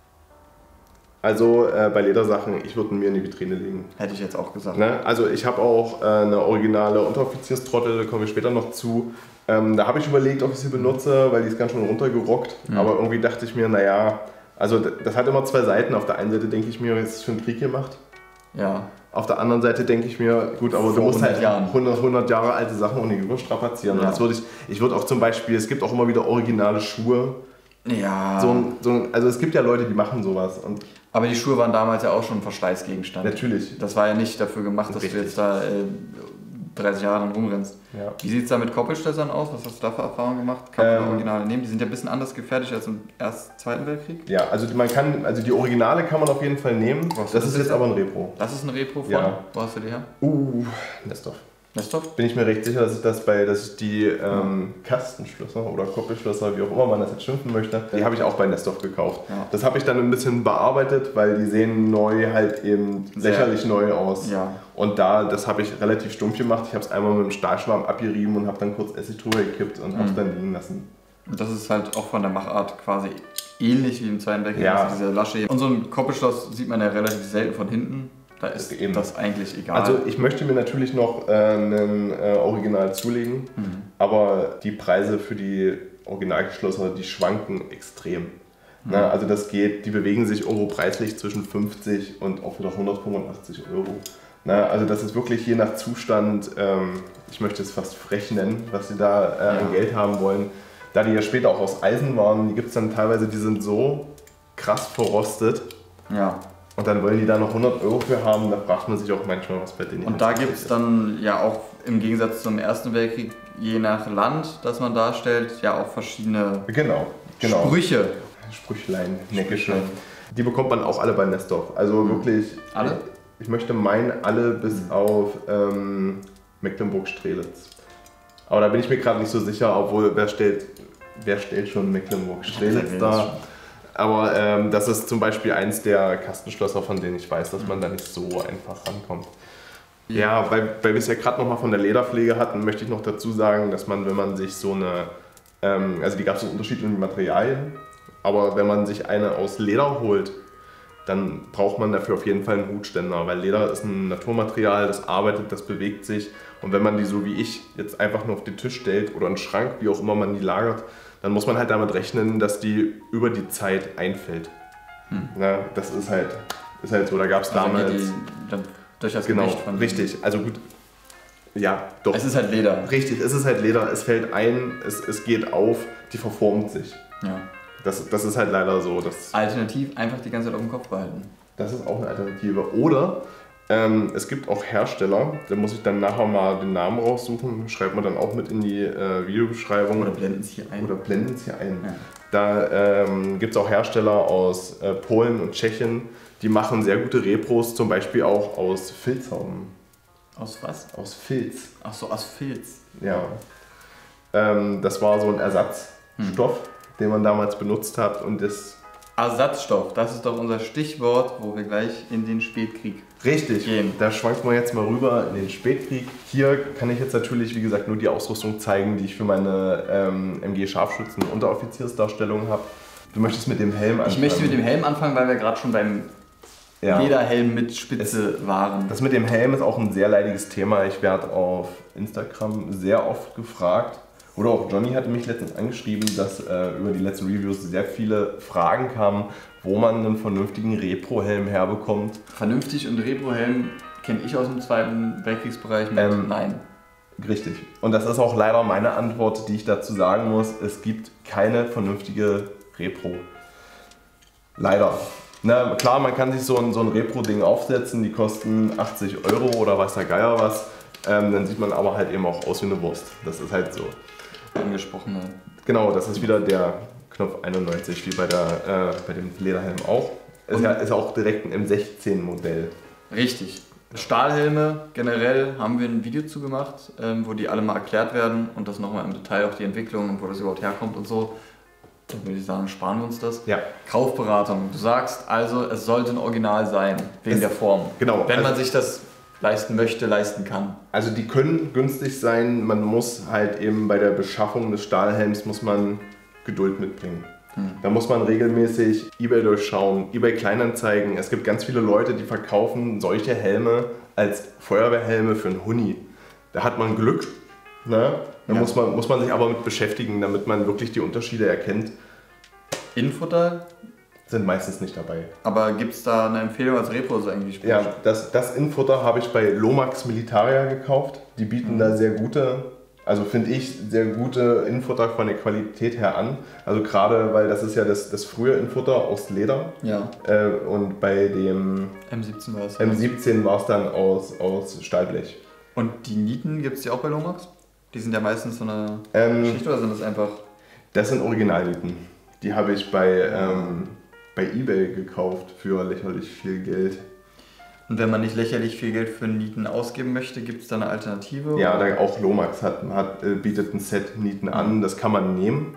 [SPEAKER 2] Also äh, bei Ledersachen, ich würde ihn mir in die Vitrine legen.
[SPEAKER 3] Hätte ich jetzt auch gesagt.
[SPEAKER 2] Ne? Also ich habe auch äh, eine originale Unteroffizierstrottel, da kommen wir später noch zu. Ähm, da habe ich überlegt, ob ich sie benutze, weil die ist ganz schön runtergerockt.
[SPEAKER 3] Mhm.
[SPEAKER 2] Aber irgendwie dachte ich mir, naja, also d- das hat immer zwei Seiten. Auf der einen Seite denke ich mir, es ist für den Krieg gemacht.
[SPEAKER 3] Ja.
[SPEAKER 2] Auf der anderen Seite denke ich mir, gut, aber du
[SPEAKER 3] Vor
[SPEAKER 2] musst halt
[SPEAKER 3] hundert Jahren.
[SPEAKER 2] hundert, hundert Jahre alte Sachen ohne überstrapazieren.
[SPEAKER 3] Ja.
[SPEAKER 2] Das würde ich, ich würde auch zum Beispiel, es gibt auch immer wieder originale Schuhe.
[SPEAKER 3] Ja.
[SPEAKER 2] So ein, so ein, also es gibt ja Leute, die machen sowas. Und
[SPEAKER 3] Aber die Schuhe waren damals ja auch schon ein Verschleißgegenstand.
[SPEAKER 2] natürlich.
[SPEAKER 3] Das war ja nicht dafür gemacht, dass
[SPEAKER 2] Richtig.
[SPEAKER 3] du jetzt da äh, dreißig Jahre dann rumrennst.
[SPEAKER 2] Ja.
[SPEAKER 3] Wie sieht es da mit Koppelstößern aus? Was hast du da für Erfahrungen gemacht? Kann man
[SPEAKER 2] Ähm,
[SPEAKER 3] die Originale nehmen? Die sind ja ein bisschen anders gefertigt als im Ersten, Zweiten Weltkrieg.
[SPEAKER 2] Ja, also man kann, also die Originale kann man auf jeden Fall nehmen.
[SPEAKER 3] Was
[SPEAKER 2] Das
[SPEAKER 3] ist
[SPEAKER 2] ist
[SPEAKER 3] das
[SPEAKER 2] jetzt
[SPEAKER 3] denn?
[SPEAKER 2] aber ein Repro.
[SPEAKER 3] Das ist ein Repro von?
[SPEAKER 2] Ja.
[SPEAKER 3] Wo hast du die her?
[SPEAKER 2] Uh, Nestov.
[SPEAKER 3] Nestov?
[SPEAKER 2] Bin ich mir recht sicher, dass ich das bei, dass ich die ähm, Kastenschlösser oder Koppelschlösser, wie auch immer man das jetzt schimpfen möchte, die habe ich auch bei Nestov gekauft.
[SPEAKER 3] Ja.
[SPEAKER 2] Das habe ich dann ein bisschen bearbeitet, weil die sehen neu halt eben
[SPEAKER 3] Sehr.
[SPEAKER 2] lächerlich neu aus.
[SPEAKER 3] Ja.
[SPEAKER 2] Und da, das habe ich relativ stumpf gemacht. Ich habe es einmal mit dem Stahlschwamm abgerieben und habe dann kurz Essig drüber gekippt und habe es
[SPEAKER 3] Mhm.
[SPEAKER 2] dann liegen lassen.
[SPEAKER 3] Und das ist halt auch von der Machart quasi ähnlich wie im Zweiten Weltkrieg.
[SPEAKER 2] Ja.
[SPEAKER 3] Also diese Lasche. Und so ein Koppelschloss sieht man ja relativ selten von hinten. Da ist
[SPEAKER 2] Eben.
[SPEAKER 3] das eigentlich egal.
[SPEAKER 2] Also ich möchte mir natürlich noch äh, ein äh, Original zulegen,
[SPEAKER 3] Mhm.
[SPEAKER 2] aber die Preise für die Originalgeschlosser, die schwanken extrem. Na, also das geht, die bewegen sich irgendwo preislich zwischen fünfzig und auch wieder hundertfünfundachtzig Euro. Na, also das ist wirklich je nach Zustand, ähm, ich möchte es fast frech nennen, was sie da äh, an
[SPEAKER 3] Ja.
[SPEAKER 2] Geld haben wollen. Da die ja später auch aus Eisen waren, die gibt es dann teilweise, die sind so krass verrostet.
[SPEAKER 3] ja.
[SPEAKER 2] Und dann wollen die da noch hundert Euro für haben, da fragt man sich auch manchmal, was bei denen
[SPEAKER 3] Und da
[SPEAKER 2] jetzt
[SPEAKER 3] gibt es
[SPEAKER 2] ist.
[SPEAKER 3] dann ja auch im Gegensatz zum Ersten Weltkrieg, je nach Land, das man darstellt, ja auch verschiedene
[SPEAKER 2] Genau, genau.
[SPEAKER 3] Sprüche.
[SPEAKER 2] Sprüchlein, neckische.
[SPEAKER 3] Sprüchlein.
[SPEAKER 2] Die bekommt man auch alle bei Nestov. Also wirklich.
[SPEAKER 3] Alle?
[SPEAKER 2] Ich möchte meinen alle bis auf ähm, Mecklenburg-Strelitz. Aber da bin ich mir gerade nicht so sicher, obwohl wer stellt, wer stellt schon Mecklenburg-Strelitz
[SPEAKER 3] Ja,
[SPEAKER 2] da? Aber ähm, das ist zum Beispiel eins der Kastenschlösser, von denen ich weiß, dass man da nicht so einfach rankommt. Ja, weil, weil wir es ja gerade nochmal von der Lederpflege hatten, möchte ich noch dazu sagen, dass man, wenn man sich so eine, ähm, also die gab es in unterschiedlichen Materialien, aber wenn man sich eine aus Leder holt, dann braucht man dafür auf jeden Fall einen Hutständer, weil Leder ist ein Naturmaterial, das arbeitet, das bewegt sich und wenn man die so wie ich jetzt einfach nur auf den Tisch stellt oder einen Schrank, wie auch immer man die lagert, dann muss man halt damit rechnen, dass die über die Zeit einfällt.
[SPEAKER 3] Hm.
[SPEAKER 2] Na, das ist halt, ist halt so, da gab es
[SPEAKER 3] Also
[SPEAKER 2] damals...
[SPEAKER 3] die, dann durch das
[SPEAKER 2] Genau,
[SPEAKER 3] Gewicht von
[SPEAKER 2] richtig. Also gut, ja, doch.
[SPEAKER 3] Es ist halt Leder.
[SPEAKER 2] Richtig, es ist halt Leder, es fällt ein, es, es geht auf, die verformt sich.
[SPEAKER 3] Ja.
[SPEAKER 2] Das, das ist halt leider so. Das,
[SPEAKER 3] Alternativ einfach die ganze Zeit auf dem Kopf behalten.
[SPEAKER 2] das ist auch eine Alternative. Oder ähm, es gibt auch Hersteller, da muss ich dann nachher mal den Namen raussuchen, schreibt man dann auch mit in die äh, Videobeschreibung.
[SPEAKER 3] Oder blenden es hier ein.
[SPEAKER 2] Oder blenden es hier ein.
[SPEAKER 3] Ja.
[SPEAKER 2] Da ähm, gibt es auch Hersteller aus äh, Polen und Tschechien, die machen sehr gute Repros, zum Beispiel auch aus Filzhauben.
[SPEAKER 3] Aus was?
[SPEAKER 2] Aus Filz.
[SPEAKER 3] Ach so, aus Filz.
[SPEAKER 2] Ja. Ähm, das war so ein Ersatzstoff, hm. den man damals benutzt hat und das...
[SPEAKER 3] Ersatzstoff, das ist doch unser Stichwort, wo wir gleich in den Spätkrieg
[SPEAKER 2] Richtig,
[SPEAKER 3] gehen.
[SPEAKER 2] Da schwanken wir jetzt mal rüber in den Spätkrieg. Hier kann ich jetzt natürlich, wie gesagt, nur die Ausrüstung zeigen, die ich für meine ähm, M G-Scharfschützen-Unteroffiziersdarstellung habe. Du möchtest mit dem Helm anfangen?
[SPEAKER 3] Ich möchte mit dem Helm anfangen, weil wir gerade schon beim ja. Lederhelm mit Spitze es, waren.
[SPEAKER 2] Das mit dem Helm ist auch ein sehr leidiges Thema. Ich werde auf Instagram sehr oft gefragt. Oder auch Johnny hatte mich letztens angeschrieben, dass äh, über die letzten Reviews sehr viele Fragen kamen, wo man einen vernünftigen Repro-Helm herbekommt.
[SPEAKER 3] Vernünftig und Repro-Helm kenne ich aus dem Zweiten Weltkriegsbereich mit ähm, Nein.
[SPEAKER 2] Richtig. Und das ist auch leider meine Antwort, die ich dazu sagen muss. Es gibt keine vernünftige Repro. Leider. Na, klar, man kann sich so ein, so ein Repro-Ding aufsetzen, die kosten achtzig Euro oder weiß der Geier was. Ähm, dann sieht man aber halt eben auch aus wie eine Wurst. Das ist halt so.
[SPEAKER 3] Angesprochene.
[SPEAKER 2] Genau, das ist wieder der Knopf einundneunzig, wie bei, der, äh, bei dem Lederhelm auch. Ist ja ist auch direkt ein M sechzehn Modell.
[SPEAKER 3] Richtig. Stahlhelme generell haben wir ein Video zu gemacht, ähm, wo die alle mal erklärt werden und das nochmal im Detail, auch die Entwicklung und wo das überhaupt herkommt und so. Dann würde ich sagen, sparen wir uns das.
[SPEAKER 2] Ja.
[SPEAKER 3] Kaufberatung. Du sagst also, es sollte ein Original sein, wegen es, der Form.
[SPEAKER 2] Genau.
[SPEAKER 3] Wenn also, man sich das leisten möchte, leisten kann.
[SPEAKER 2] Also die können günstig sein, man muss halt eben bei der Beschaffung des Stahlhelms muss man Geduld mitbringen. Hm. Da muss man regelmäßig eBay durchschauen, eBay Kleinanzeigen. Es gibt ganz viele Leute, die verkaufen solche Helme als Feuerwehrhelme für einen Huni. Da hat man Glück, ne? Da ja. muss man, muss man sich aber mit beschäftigen, damit man wirklich die Unterschiede erkennt.
[SPEAKER 3] Infutter?
[SPEAKER 2] Sind meistens nicht dabei.
[SPEAKER 3] Aber gibt es da eine Empfehlung als Repro? Ist eigentlich
[SPEAKER 2] ja, das, das Infutter habe ich bei Lomax Militaria gekauft. Die bieten mhm. da sehr gute, also finde ich, sehr gute Infutter von der Qualität her an. Also gerade, weil das ist ja das, das frühe Infutter aus Leder.
[SPEAKER 3] Ja.
[SPEAKER 2] Äh, und bei dem
[SPEAKER 3] M siebzehn war es.
[SPEAKER 2] M siebzehn war es dann aus, aus Stahlblech.
[SPEAKER 3] Und die Nieten gibt es die auch bei Lomax? Die sind ja meistens so eine
[SPEAKER 2] ähm,
[SPEAKER 3] Geschichte oder sind das einfach...
[SPEAKER 2] Das sind Originalnieten. Die habe ich bei... Ähm, bei eBay gekauft für lächerlich viel Geld.
[SPEAKER 3] Und wenn man nicht lächerlich viel Geld für Nieten ausgeben möchte, gibt es da eine Alternative?
[SPEAKER 2] Ja, da auch Lomax hat, hat, bietet ein Set Nieten an, das kann man nehmen.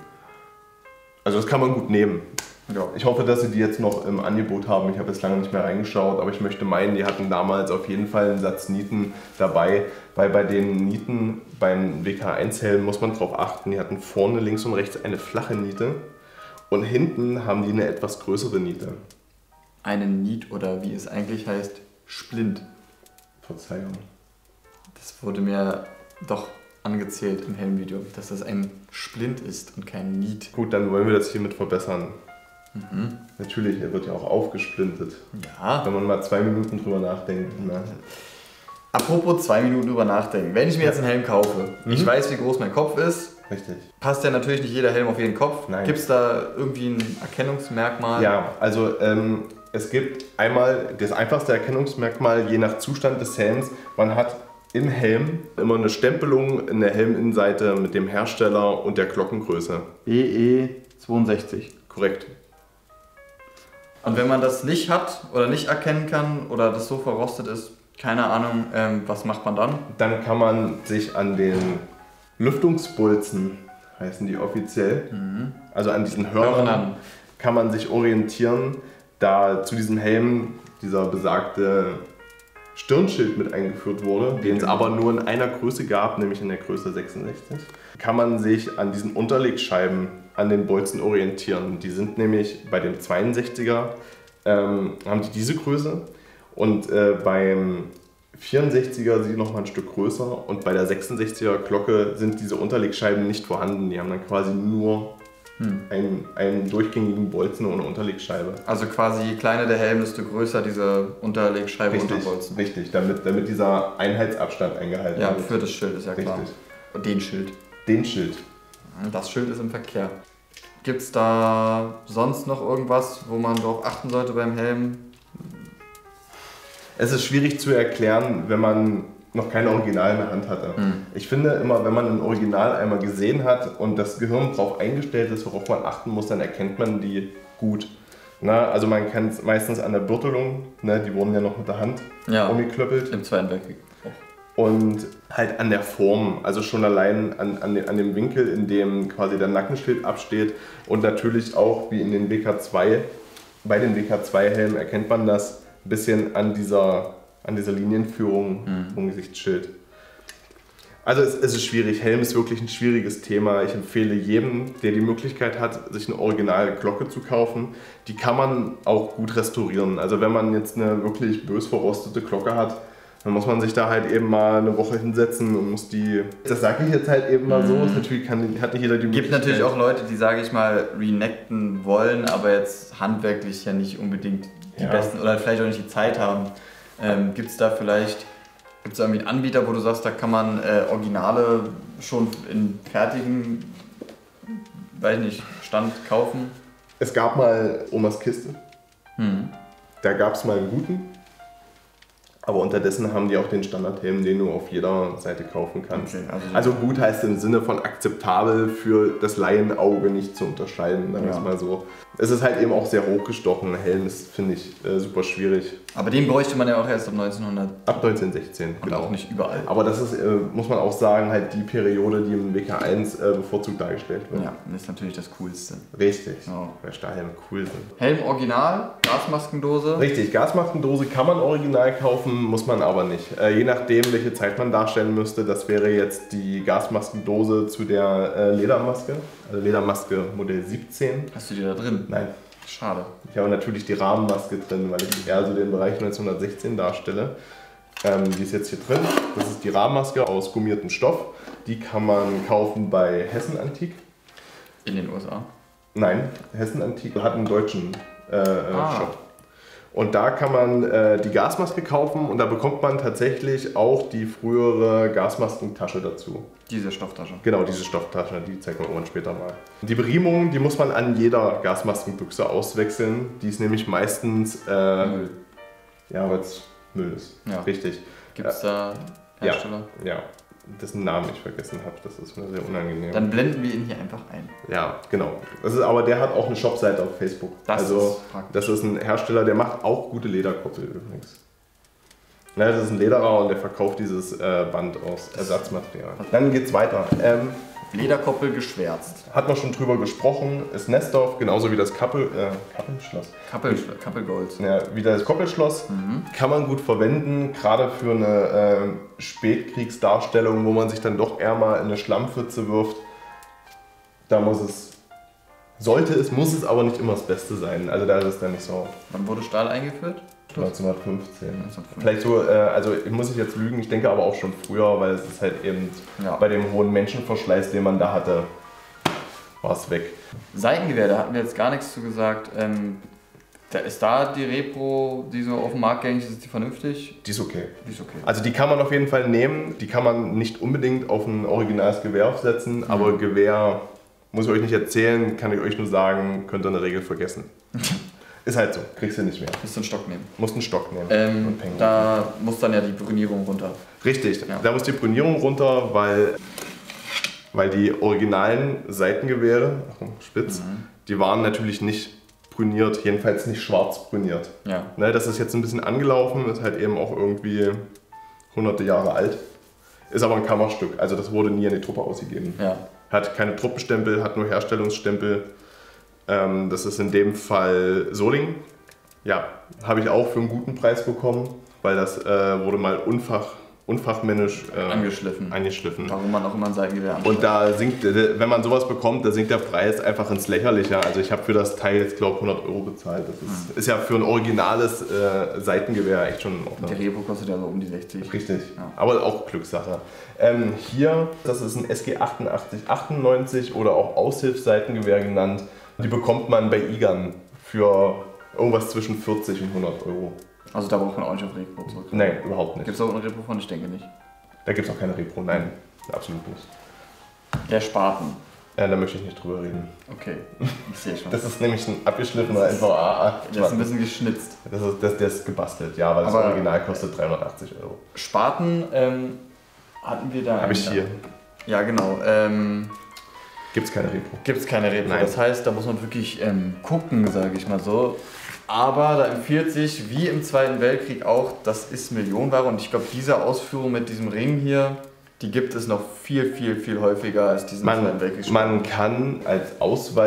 [SPEAKER 2] Also das kann man gut nehmen. Ja. Ich hoffe, dass sie die jetzt noch im Angebot haben. Ich habe jetzt lange nicht mehr reingeschaut, aber ich möchte meinen, die hatten damals auf jeden Fall einen Satz Nieten dabei, weil bei den Nieten beim W K eins Helm muss man darauf achten, die hatten vorne links und rechts eine flache Niete. Und hinten haben die eine etwas größere Niete.
[SPEAKER 3] Eine Niet oder wie es eigentlich heißt, Splint.
[SPEAKER 2] Verzeihung.
[SPEAKER 3] Das wurde mir doch angezählt im Helmvideo, dass das ein Splint ist und kein Niet.
[SPEAKER 2] Gut, dann wollen wir das hiermit verbessern.
[SPEAKER 3] Mhm.
[SPEAKER 2] Natürlich, er wird ja auch aufgesplintet.
[SPEAKER 3] Ja.
[SPEAKER 2] Wenn man mal zwei Minuten drüber nachdenkt. Na.
[SPEAKER 3] Apropos zwei Minuten drüber nachdenken. Wenn ich mir jetzt einen Helm kaufe, mhm. ich weiß, wie groß mein Kopf ist.
[SPEAKER 2] Richtig.
[SPEAKER 3] Passt ja natürlich nicht jeder Helm auf jeden Kopf.
[SPEAKER 2] Nein.
[SPEAKER 3] Gibt es da irgendwie ein Erkennungsmerkmal?
[SPEAKER 2] Ja, also ähm, es gibt einmal das einfachste Erkennungsmerkmal, je nach Zustand des Helms. Man hat im Helm immer eine Stempelung in der Helminnenseite mit dem Hersteller und der Glockengröße.
[SPEAKER 3] E E zweiundsechzig.
[SPEAKER 2] Korrekt.
[SPEAKER 3] Und wenn man das nicht hat oder nicht erkennen kann oder das so verrostet ist, keine Ahnung, ähm, was macht man dann?
[SPEAKER 2] Dann kann man sich an den Lüftungsbolzen, heißen die offiziell, mhm. also an diesen Hörnern, Hörnern kann man sich orientieren, da zu diesem Helm dieser besagte Stirnschild mit eingeführt wurde, den es aber nur in einer Größe gab, nämlich in der Größe sechsundsechzig, kann man sich an diesen Unterlegscheiben an den Bolzen orientieren. Die sind nämlich bei dem zweiundsechziger, ähm, haben die diese Größe und äh, beim vierundsechziger sind die noch mal ein Stück größer und bei der sechsundsechziger Glocke sind diese Unterlegscheiben nicht vorhanden. Die haben dann quasi nur hm. einen, einen durchgängigen Bolzen ohne Unterlegscheibe.
[SPEAKER 3] Also quasi je kleiner der Helm, desto größer diese Unterlegscheibe
[SPEAKER 2] richtig,
[SPEAKER 3] unter Bolzen.
[SPEAKER 2] Richtig, damit, damit dieser Einheitsabstand eingehalten
[SPEAKER 3] ja,
[SPEAKER 2] wird.
[SPEAKER 3] Ja, für das Schild ist ja klar.
[SPEAKER 2] Richtig.
[SPEAKER 3] Und den Schild.
[SPEAKER 2] Den Schild.
[SPEAKER 3] Das Schild ist im Verkehr. Gibt es da sonst noch irgendwas, wo man darauf achten sollte beim Helm?
[SPEAKER 2] Es ist schwierig zu erklären, wenn man noch kein Original in der Hand hatte. Mhm. Ich finde immer, wenn man ein Original einmal gesehen hat und das Gehirn darauf eingestellt ist, worauf man achten muss, dann erkennt man die gut. Na, also man kennt es meistens an der Bürtelung, ne, die wurden ja noch mit der Hand
[SPEAKER 3] ja,
[SPEAKER 2] umgeklöppelt.
[SPEAKER 3] Im Zweiten Weltkrieg auch.
[SPEAKER 2] und halt an der Form, also schon allein an, an, dem, an dem Winkel, in dem quasi der Nackenschild absteht und natürlich auch wie in den W K zwei, bei den W K zwei Helmen erkennt man das ein bisschen an dieser, an dieser Linienführung mhm. vom Gesichtsschild. Also es, es ist schwierig, Helm ist wirklich ein schwieriges Thema. Ich empfehle jedem, der die Möglichkeit hat, sich eine originale Glocke zu kaufen. Die kann man auch gut restaurieren. Also wenn man jetzt eine wirklich bös verrostete Glocke hat, dann muss man sich da halt eben mal eine Woche hinsetzen und muss die... Das sage ich jetzt halt eben mal so. Mhm. Natürlich kann, hat nicht jeder die Möglichkeit.
[SPEAKER 3] Gibt natürlich auch Leute, die, sage ich mal, renekten wollen, aber jetzt handwerklich ja nicht unbedingt die ja. besten oder vielleicht auch nicht die Zeit haben. Ähm, Gibt es da vielleicht... Gibt es irgendwie einen Anbieter, wo du sagst, da kann man äh, Originale schon in fertigen, weiß nicht, Stand kaufen?
[SPEAKER 2] Es gab mal Omas Kiste.
[SPEAKER 3] Hm.
[SPEAKER 2] Da gab es mal einen guten. Aber unterdessen haben die auch den Standardhelm, den du auf jeder Seite kaufen kannst. Okay, also, also gut heißt im Sinne von akzeptabel für das Laienauge nicht zu unterscheiden, sagen wir es mal so. Es ist halt eben auch sehr hochgestochen. Ein Helm ist, finde ich, äh, super schwierig.
[SPEAKER 3] Aber den bräuchte man ja auch erst ab neunzehnhundert.
[SPEAKER 2] Ab neunzehnhundertsechzehn,
[SPEAKER 3] genau. Und auch nicht überall.
[SPEAKER 2] Aber das ist, äh, muss man auch sagen, halt die Periode, die im W K eins äh, bevorzugt dargestellt wird.
[SPEAKER 3] Ja, das ist natürlich das Coolste.
[SPEAKER 2] Richtig,
[SPEAKER 3] oh.
[SPEAKER 2] weil Stahlhelme cool sind.
[SPEAKER 3] Helm original, Gasmaskendose.
[SPEAKER 2] Richtig, Gasmaskendose kann man original kaufen, muss man aber nicht. Äh, je nachdem, welche Zeit man darstellen müsste, das wäre jetzt die Gasmaskendose zu der äh, Ledermaske. Also Ledermaske Modell siebzehn.
[SPEAKER 3] Hast du die da drin?
[SPEAKER 2] Nein.
[SPEAKER 3] Schade.
[SPEAKER 2] Ich habe natürlich die Rahmenmaske drin, weil ich eher so den Bereich neunzehnhundertsechzehn darstelle. Ähm, die ist jetzt hier drin. Das ist die Rahmenmaske aus gummiertem Stoff. Die kann man kaufen bei Hessen Antik.
[SPEAKER 3] In den U S A?
[SPEAKER 2] Nein, Hessen Antik hat einen deutschen äh,
[SPEAKER 3] ah.
[SPEAKER 2] Shop. Und da kann man äh, die Gasmaske kaufen und da bekommt man tatsächlich auch die frühere Gasmaskentasche dazu.
[SPEAKER 3] Diese Stofftasche?
[SPEAKER 2] Genau, diese Stofftasche, die zeigt man irgendwann später mal. Die Beriemung, die muss man an jeder Gasmaskenbüchse auswechseln. Die ist nämlich meistens... Äh,
[SPEAKER 3] Müll.
[SPEAKER 2] Ja, weil es Müll ist.
[SPEAKER 3] Ja.
[SPEAKER 2] Richtig.
[SPEAKER 3] Gibt es da Hersteller?
[SPEAKER 2] Ja, ja. Dessen Namen ich vergessen habe, das ist mir sehr unangenehm.
[SPEAKER 3] Dann blenden wir ihn hier einfach ein.
[SPEAKER 2] Ja, genau. Das ist, aber der hat auch eine Shopseite auf Facebook.
[SPEAKER 3] Das
[SPEAKER 2] also,
[SPEAKER 3] ist praktisch.
[SPEAKER 2] Das ist ein Hersteller, der macht auch gute Lederkoppel übrigens. Ja, das ist ein Lederer und der verkauft dieses äh, Band aus Ersatzmaterial. Dann geht's weiter. Ähm,
[SPEAKER 3] Lederkoppel geschwärzt.
[SPEAKER 2] Hat man schon drüber gesprochen, ist Nestorf, genauso wie das Kappel, äh, Kappelschloss.
[SPEAKER 3] Kappel, Kappelgold.
[SPEAKER 2] Ja, wie das Koppelschloss.
[SPEAKER 3] Mhm.
[SPEAKER 2] Kann man gut verwenden, gerade für eine äh, Spätkriegsdarstellung, wo man sich dann doch eher mal in eine Schlammpfütze wirft. Da muss es, sollte es, muss es aber nicht immer das Beste sein. Also da ist es dann nicht so.
[SPEAKER 3] Wann wurde Stahl eingeführt?
[SPEAKER 2] neunzehnhundertfünfzehn.
[SPEAKER 3] neunzehnhundertfünfzehn.
[SPEAKER 2] Vielleicht so, äh, also muss ich jetzt lügen, ich denke aber auch schon früher, weil es ist halt eben
[SPEAKER 3] ja.
[SPEAKER 2] bei dem hohen Menschenverschleiß, den man da hatte, war es weg.
[SPEAKER 3] Seitengewehr, da hatten wir jetzt gar nichts zu gesagt. Ähm, da ist da die Repro, die so auf dem Markt gängig ist, ist die vernünftig?
[SPEAKER 2] Die ist okay.
[SPEAKER 3] Die ist okay.
[SPEAKER 2] Also die kann man auf jeden Fall nehmen, die kann man nicht unbedingt auf ein originales Gewehr aufsetzen, mhm. aber Gewehr, muss ich euch nicht erzählen, kann ich euch nur sagen, könnt ihr in der Regel vergessen. Ist halt so, kriegst du nicht mehr.
[SPEAKER 3] Musst du einen Stock nehmen.
[SPEAKER 2] Musst einen Stock nehmen.
[SPEAKER 3] Ähm, und da muss dann ja die Brünierung runter.
[SPEAKER 2] Richtig,
[SPEAKER 3] ja.
[SPEAKER 2] Da muss die Brünierung runter, weil, weil die originalen Seitengewehre, Achtung, spitz, mhm. die waren natürlich nicht brüniert, jedenfalls nicht schwarz brüniert.
[SPEAKER 3] Ja.
[SPEAKER 2] Ne, das ist jetzt ein bisschen angelaufen, ist halt eben auch irgendwie hunderte Jahre alt. Ist aber ein Kammerstück, also das wurde nie an die Truppe ausgegeben.
[SPEAKER 3] Ja.
[SPEAKER 2] Hat keine Truppenstempel, hat nur Herstellungsstempel. Ähm, das ist in dem Fall Soling. Ja, habe ich auch für einen guten Preis bekommen, weil das äh, wurde mal unfach, unfachmännisch äh,
[SPEAKER 3] angeschliffen.
[SPEAKER 2] angeschliffen.
[SPEAKER 3] Warum man auch immer ein Seitengewehr anschleppt.
[SPEAKER 2] Und da sinkt, wenn man sowas bekommt, da sinkt der Preis einfach ins Lächerliche. Also ich habe für das Teil jetzt glaube ich hundert Euro bezahlt. Das ist, mhm. ist ja für ein originales äh, Seitengewehr echt schon...
[SPEAKER 3] Und der Repro kostet ja so um die sechzig.
[SPEAKER 2] Richtig,
[SPEAKER 3] ja.
[SPEAKER 2] Aber auch Glückssache. Ähm, hier, das ist ein S G achtundachtzig achtundneunzig oder auch Aushilfsseitengewehr genannt. Die bekommt man bei Igern für irgendwas zwischen vierzig und hundert Euro.
[SPEAKER 3] Also da braucht man auch nicht auf Repro zurück?
[SPEAKER 2] Nein, überhaupt nicht.
[SPEAKER 3] Gibt es auch eine Repro von? Ich denke nicht.
[SPEAKER 2] Da gibt es auch keine Repro, nein, absolut nicht.
[SPEAKER 3] Der Spaten.
[SPEAKER 2] Ja, da möchte ich nicht drüber reden.
[SPEAKER 3] Okay, ich sehe schon.
[SPEAKER 2] Das ist nämlich ein abgeschliffener N V A.
[SPEAKER 3] Der ist ein bisschen geschnitzt.
[SPEAKER 2] Das ist, das, der ist gebastelt, ja, weil das
[SPEAKER 3] Aber
[SPEAKER 2] Original kostet dreihundertachtzig Euro.
[SPEAKER 3] Spaten ähm, hatten wir da...
[SPEAKER 2] Habe ich hier.
[SPEAKER 3] Ja, genau. Ähm,
[SPEAKER 2] Gibt es keine Repro.
[SPEAKER 3] Gibt es keine Repro.
[SPEAKER 2] Nein.
[SPEAKER 3] Das heißt, da muss man wirklich ähm, gucken, sage ich mal so. Aber da empfiehlt sich, wie im Zweiten Weltkrieg auch, das ist Millionenware. Und ich glaube, diese Ausführung mit diesem Ring hier, die gibt es noch viel, viel, viel häufiger als diesen
[SPEAKER 2] man,
[SPEAKER 3] Zweiten Weltkrieg.
[SPEAKER 2] Man kann als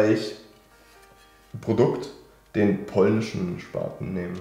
[SPEAKER 2] Ausweichprodukt den polnischen Spaten nehmen.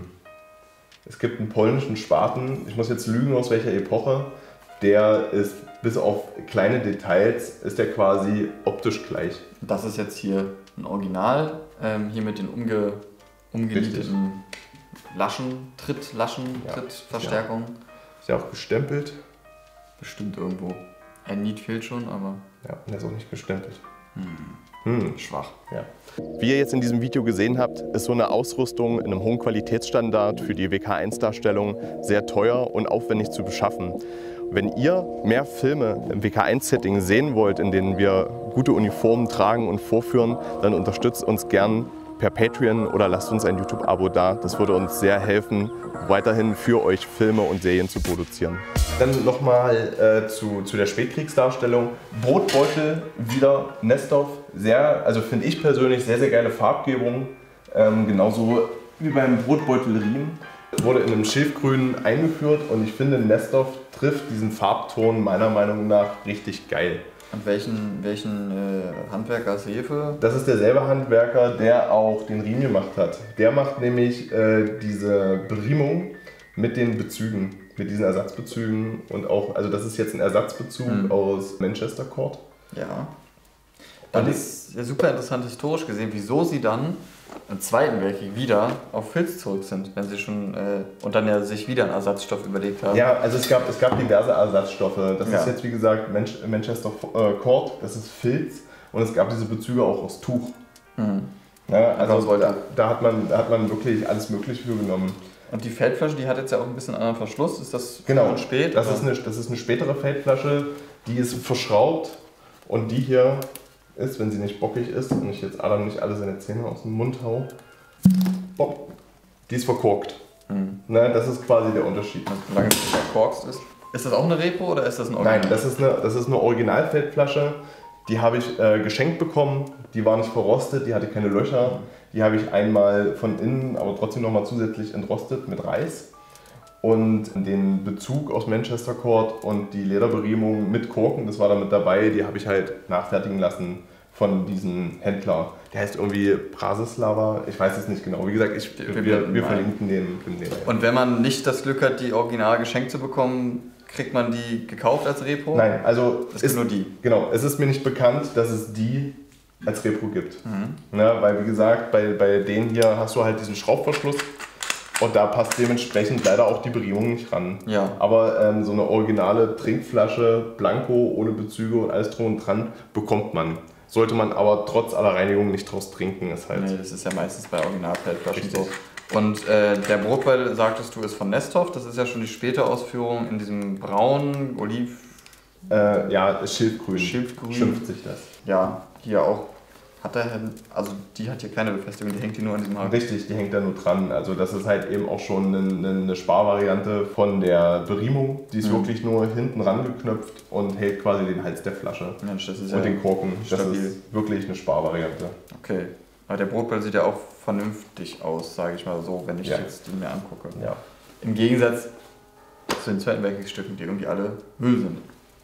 [SPEAKER 2] Es gibt einen polnischen Spaten, ich muss jetzt lügen, aus welcher Epoche. Der ist bis auf kleine Details, ist der quasi optisch gleich.
[SPEAKER 3] Das ist jetzt hier ein Original, ähm, hier mit den umge, umgenieteten Laschen, Tritt, Laschen,
[SPEAKER 2] Ja.
[SPEAKER 3] Trittverstärkung.
[SPEAKER 2] Ist ja auch gestempelt.
[SPEAKER 3] Bestimmt irgendwo. Ein Niet fehlt schon, aber
[SPEAKER 2] Ja, der ist auch nicht gestempelt.
[SPEAKER 3] hm,
[SPEAKER 2] Hm.
[SPEAKER 3] schwach.
[SPEAKER 2] Ja.
[SPEAKER 1] Wie ihr jetzt in diesem Video gesehen habt, ist so eine Ausrüstung in einem hohen Qualitätsstandard für die W K eins Darstellung sehr teuer und aufwendig zu beschaffen. Wenn ihr mehr Filme im W K eins Setting sehen wollt, in denen wir gute Uniformen tragen und vorführen, dann unterstützt uns gern per Patreon oder lasst uns ein YouTube-Abo da. Das würde uns sehr helfen, weiterhin für euch Filme und Serien zu produzieren.
[SPEAKER 2] Dann nochmal äh, zu, zu der Spätkriegsdarstellung. Brotbeutel, wieder Nestorf. Sehr, also finde ich persönlich sehr, sehr geile Farbgebung. Ähm, genauso wie beim Brotbeutelriemen. Wurde in einem Schilfgrün eingeführt und ich finde, Nestorf trifft diesen Farbton meiner Meinung nach richtig geil.
[SPEAKER 3] Und welchen, welchen äh, Handwerker hast du hierfür?
[SPEAKER 2] Das ist derselbe Handwerker, der auch den Riemen gemacht hat. Der macht nämlich äh, diese Beriemung mit den Bezügen, mit diesen Ersatzbezügen und auch, also das ist jetzt ein Ersatzbezug
[SPEAKER 3] Mhm.
[SPEAKER 2] aus Manchester Cord.
[SPEAKER 3] Ja. Dann ist ja super interessant historisch gesehen, wieso sie dann im Zweiten Weltkrieg wieder auf Filz zurück sind, wenn sie schon äh, und dann ja sich wieder einen Ersatzstoff überlegt haben.
[SPEAKER 2] Ja, also es gab, es gab diverse Ersatzstoffe. Das
[SPEAKER 3] Ja.
[SPEAKER 2] ist jetzt wie gesagt Manch- Manchester äh, Cord, das ist Filz und es gab diese Bezüge auch aus Tuch.
[SPEAKER 3] Mhm.
[SPEAKER 2] Ja,
[SPEAKER 3] Also
[SPEAKER 2] also
[SPEAKER 3] wollte-
[SPEAKER 2] da, da, hat man, da hat man wirklich alles Mögliche für genommen.
[SPEAKER 3] Und die Feldflasche, die hat jetzt ja auch ein bisschen anderen Verschluss. Ist das
[SPEAKER 2] Genau,
[SPEAKER 3] schon spät?
[SPEAKER 2] das
[SPEAKER 3] oder?
[SPEAKER 2] ist, eine, das ist eine spätere Feldflasche, die ist verschraubt und die hier ist, wenn sie nicht bockig ist und ich jetzt Adam nicht alle seine Zähne aus dem Mund hau, bopp, die ist verkorkt.
[SPEAKER 3] Mhm.
[SPEAKER 2] Ne, das ist quasi der Unterschied.
[SPEAKER 3] Also, solange es nicht verkorkst ist. Ist das auch eine Repo oder ist das ein Original?
[SPEAKER 2] Nein, das ist eine, das ist eine Originalfeldflasche, die habe ich äh, geschenkt bekommen, die war nicht verrostet, die hatte keine Löcher, die habe ich einmal von innen, aber trotzdem nochmal zusätzlich entrostet mit Reis. Und den Bezug aus Manchester Cord und die Lederberiemung mit Korken, das war da mit dabei, die habe ich halt nachfertigen lassen von diesem Händler. Der heißt irgendwie Bratislava, ich weiß es nicht genau. Wie gesagt, ich,
[SPEAKER 3] Wir
[SPEAKER 2] wir,
[SPEAKER 3] blenden
[SPEAKER 2] wir
[SPEAKER 3] ein.
[SPEAKER 2] verlinken den. den
[SPEAKER 3] Und wenn man nicht das Glück hat, die original geschenkt zu bekommen, kriegt man die gekauft als Repo?
[SPEAKER 2] Nein, also
[SPEAKER 3] Es gibt nur die.
[SPEAKER 2] Genau, es ist mir nicht bekannt, dass es die als Repro gibt.
[SPEAKER 3] Mhm.
[SPEAKER 2] Ne, weil wie gesagt, bei, bei denen hier hast du halt diesen Schraubverschluss und da passt dementsprechend leider auch die Beriemung nicht ran.
[SPEAKER 3] Ja.
[SPEAKER 2] Aber ähm, so eine originale Trinkflasche, Blanko, ohne Bezüge und alles drum und dran, bekommt man. Sollte man aber trotz aller Reinigung nicht draus trinken, ist halt.
[SPEAKER 3] Nee, das ist ja meistens bei Originalfeldflaschen
[SPEAKER 2] Richtig.
[SPEAKER 3] so. Und äh, der Brotbeutel, sagtest du, ist von Nestorf. Das ist ja schon die späte Ausführung in diesem braun, oliv,
[SPEAKER 2] Äh, ja, Schilfgrün.
[SPEAKER 3] Schilfgrün.
[SPEAKER 2] Schimpft sich das.
[SPEAKER 3] Ja, hier auch. Hat er, also die hat hier keine Befestigung, die hängt hier nur an diesem Haken.
[SPEAKER 2] Richtig, die hängt da nur dran. Also das ist halt eben auch schon eine, eine Sparvariante von der Beriemung. Die ist
[SPEAKER 3] Mhm.
[SPEAKER 2] wirklich nur hinten rangeknöpft und hält quasi den Hals der Flasche.
[SPEAKER 3] Mensch, das ist
[SPEAKER 2] Und
[SPEAKER 3] ja
[SPEAKER 2] den Korken. Das
[SPEAKER 3] stabil.
[SPEAKER 2] ist wirklich eine Sparvariante.
[SPEAKER 3] Okay. Aber der Brotbeutel sieht ja auch vernünftig aus, sage ich mal so, wenn ich
[SPEAKER 2] Ja.
[SPEAKER 3] jetzt den mir angucke.
[SPEAKER 2] Ja.
[SPEAKER 3] Im Gegensatz zu den Zweiten Weltkriegsstücken, die irgendwie alle Müll sind.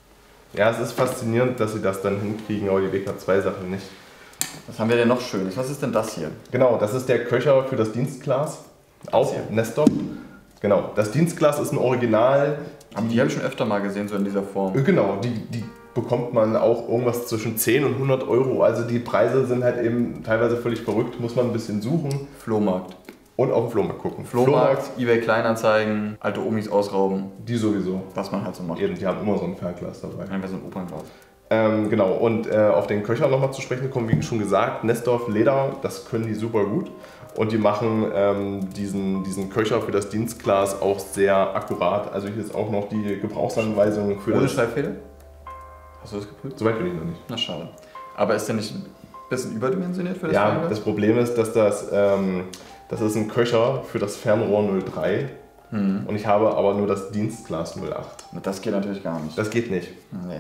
[SPEAKER 2] Ja, es ist faszinierend, dass sie das dann hinkriegen, aber die W K zwei Sache nicht.
[SPEAKER 3] Was haben wir denn noch Schönes? Was ist denn das hier?
[SPEAKER 2] Genau, das ist der Köcher für das Dienstglas. Auch
[SPEAKER 3] hier.
[SPEAKER 2] Nestor. Genau, das Dienstglas ist ein Original.
[SPEAKER 3] Aber die habe ich schon öfter mal gesehen, so in dieser Form.
[SPEAKER 2] Äh, Genau, die, die bekommt man auch irgendwas zwischen zehn und hundert Euro. Also die Preise sind halt eben teilweise völlig verrückt, muss man ein bisschen suchen
[SPEAKER 3] Flohmarkt.
[SPEAKER 2] und auf den Flohmarkt gucken.
[SPEAKER 3] Flohmarkt, Ebay Kleinanzeigen, alte Omis ausrauben,
[SPEAKER 2] die sowieso.
[SPEAKER 3] was man halt so macht.
[SPEAKER 2] Eben, die haben immer so ein Fernglas dabei.
[SPEAKER 3] Einfach so ein Opernglas.
[SPEAKER 2] Ähm, genau, und äh, auf den Köcher nochmal zu sprechen kommen, wie schon gesagt, Nestorf Leder, das können die super gut. Und die machen ähm, diesen, diesen Köcher für das Dienstglas auch sehr akkurat. Also hier ist auch noch die Gebrauchsanweisung für
[SPEAKER 3] Ohne
[SPEAKER 2] das...
[SPEAKER 3] Schreibfehler? Hast du das geprüft?
[SPEAKER 2] Soweit bin ich noch nicht.
[SPEAKER 3] Na schade. Aber ist der nicht ein bisschen überdimensioniert für das
[SPEAKER 2] Ja,
[SPEAKER 3] Fernglas?
[SPEAKER 2] das Problem ist, dass das, ähm, das ist ein Köcher für das Fernrohr null drei
[SPEAKER 3] Hm.
[SPEAKER 2] und ich habe aber nur das Dienstglas null acht.
[SPEAKER 3] Das geht natürlich gar nicht.
[SPEAKER 2] Das geht nicht.
[SPEAKER 3] Nee.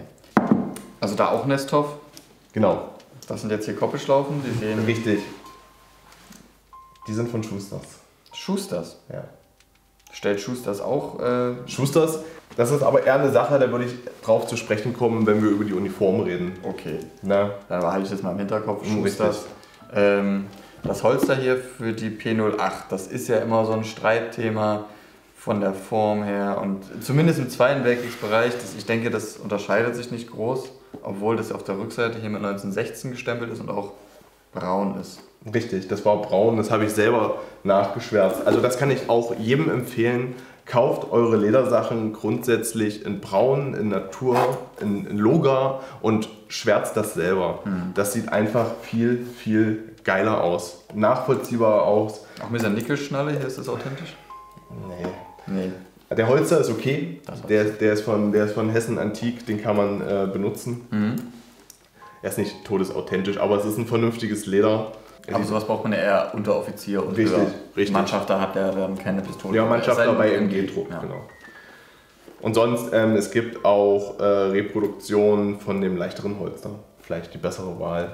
[SPEAKER 3] Also da auch Nestorf.
[SPEAKER 2] Genau,
[SPEAKER 3] Das sind jetzt hier Koppelschlaufen, die sehen...
[SPEAKER 2] richtig. Die sind von Schusters.
[SPEAKER 3] Schusters.
[SPEAKER 2] Ja.
[SPEAKER 3] Stellt Schusters auch? Äh
[SPEAKER 2] Schusters, das ist aber eher eine Sache, da würde ich drauf zu sprechen kommen, wenn wir über die Uniform reden.
[SPEAKER 3] Okay.
[SPEAKER 2] Na?
[SPEAKER 3] Dann habe ich das mal im Hinterkopf.
[SPEAKER 2] Mhm,
[SPEAKER 3] Schusters. Ähm, das Holster hier für die P null acht, das ist ja immer so ein Streitthema von der Form her und zumindest im Zweiten Weltkriegsbereich, das, ich denke, das unterscheidet sich nicht groß, obwohl das auf der Rückseite hier mit neunzehnhundertsechzehn gestempelt ist und auch braun ist.
[SPEAKER 2] Richtig, das war braun, das habe ich selber nachgeschwärzt. Also das kann ich auch jedem empfehlen. Kauft eure Ledersachen grundsätzlich in braun, in Natur, in, in Loga und schwärzt das selber.
[SPEAKER 3] Hm.
[SPEAKER 2] Das sieht einfach viel, viel geiler aus. Nachvollziehbar aus.
[SPEAKER 3] Auch mit der Nickelschnalle hier, ist das authentisch?
[SPEAKER 2] Nee.
[SPEAKER 3] Nee.
[SPEAKER 2] Der Holzer ist okay,
[SPEAKER 3] Das
[SPEAKER 2] der, der, ist von, der ist von Hessen Antik, den kann man äh, benutzen.
[SPEAKER 3] Mhm.
[SPEAKER 2] Er ist nicht todesauthentisch, aber es ist ein vernünftiges Leder.
[SPEAKER 3] Aber sowas braucht man ja eher Unteroffizier und
[SPEAKER 2] Richtig,
[SPEAKER 3] höher.
[SPEAKER 2] richtig.
[SPEAKER 3] Mannschafter hat der dann keine Pistole.
[SPEAKER 2] Ja, Mannschafter
[SPEAKER 3] Es sei
[SPEAKER 2] bei
[SPEAKER 3] denn,
[SPEAKER 2] M G-Druck,
[SPEAKER 3] ja.
[SPEAKER 2] genau. Und sonst, ähm, es gibt auch äh, Reproduktionen von dem leichteren Holster. Vielleicht die bessere Wahl.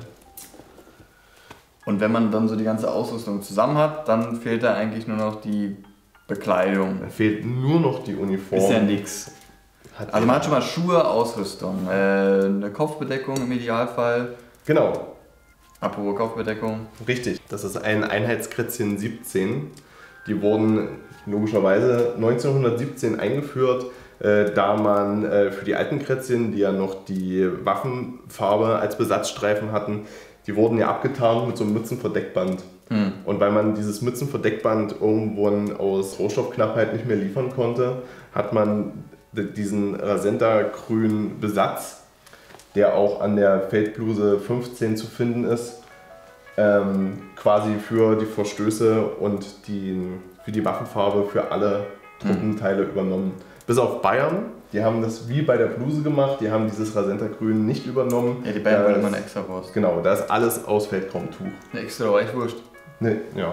[SPEAKER 3] Und wenn man dann so die ganze Ausrüstung zusammen hat, dann fehlt da eigentlich nur noch die Bekleidung.
[SPEAKER 2] Da fehlt nur noch die Uniform.
[SPEAKER 3] Ist ja nix.
[SPEAKER 2] Hat
[SPEAKER 3] Also man hat schon mal Schuhe, Ausrüstung, äh, eine Kopfbedeckung im Idealfall.
[SPEAKER 2] Genau,
[SPEAKER 3] Apropos Kopfbedeckung.
[SPEAKER 2] richtig. Das ist ein Einheitskretzchen siebzehn. Die wurden logischerweise neunzehnhundertsiebzehn eingeführt, äh, da man äh, für die alten Kretzchen, die ja noch die Waffenfarbe als Besatzstreifen hatten, die wurden ja abgetan mit so einem Mützenverdeckband.
[SPEAKER 3] Hm.
[SPEAKER 2] Und weil man dieses Mützenverdeckband irgendwann aus Rohstoffknappheit nicht mehr liefern konnte, hat man diesen Rasenta-grünen Besatz, der auch an der Feldbluse fünfzehn zu finden ist, ähm, quasi für die Verstöße und die, für die Waffenfarbe für alle Truppenteile mhm. übernommen. Bis auf Bayern, die haben das wie bei der Bluse gemacht, die haben dieses Rasenta-grün nicht übernommen.
[SPEAKER 3] Ja, die Bayern
[SPEAKER 2] Da
[SPEAKER 3] wollen
[SPEAKER 2] ist-
[SPEAKER 3] immer eine extra Wurst.
[SPEAKER 2] Genau, da ist alles aus Feldtraumtuch.
[SPEAKER 3] Eine extra war echt wurscht.
[SPEAKER 2] Nee, ja.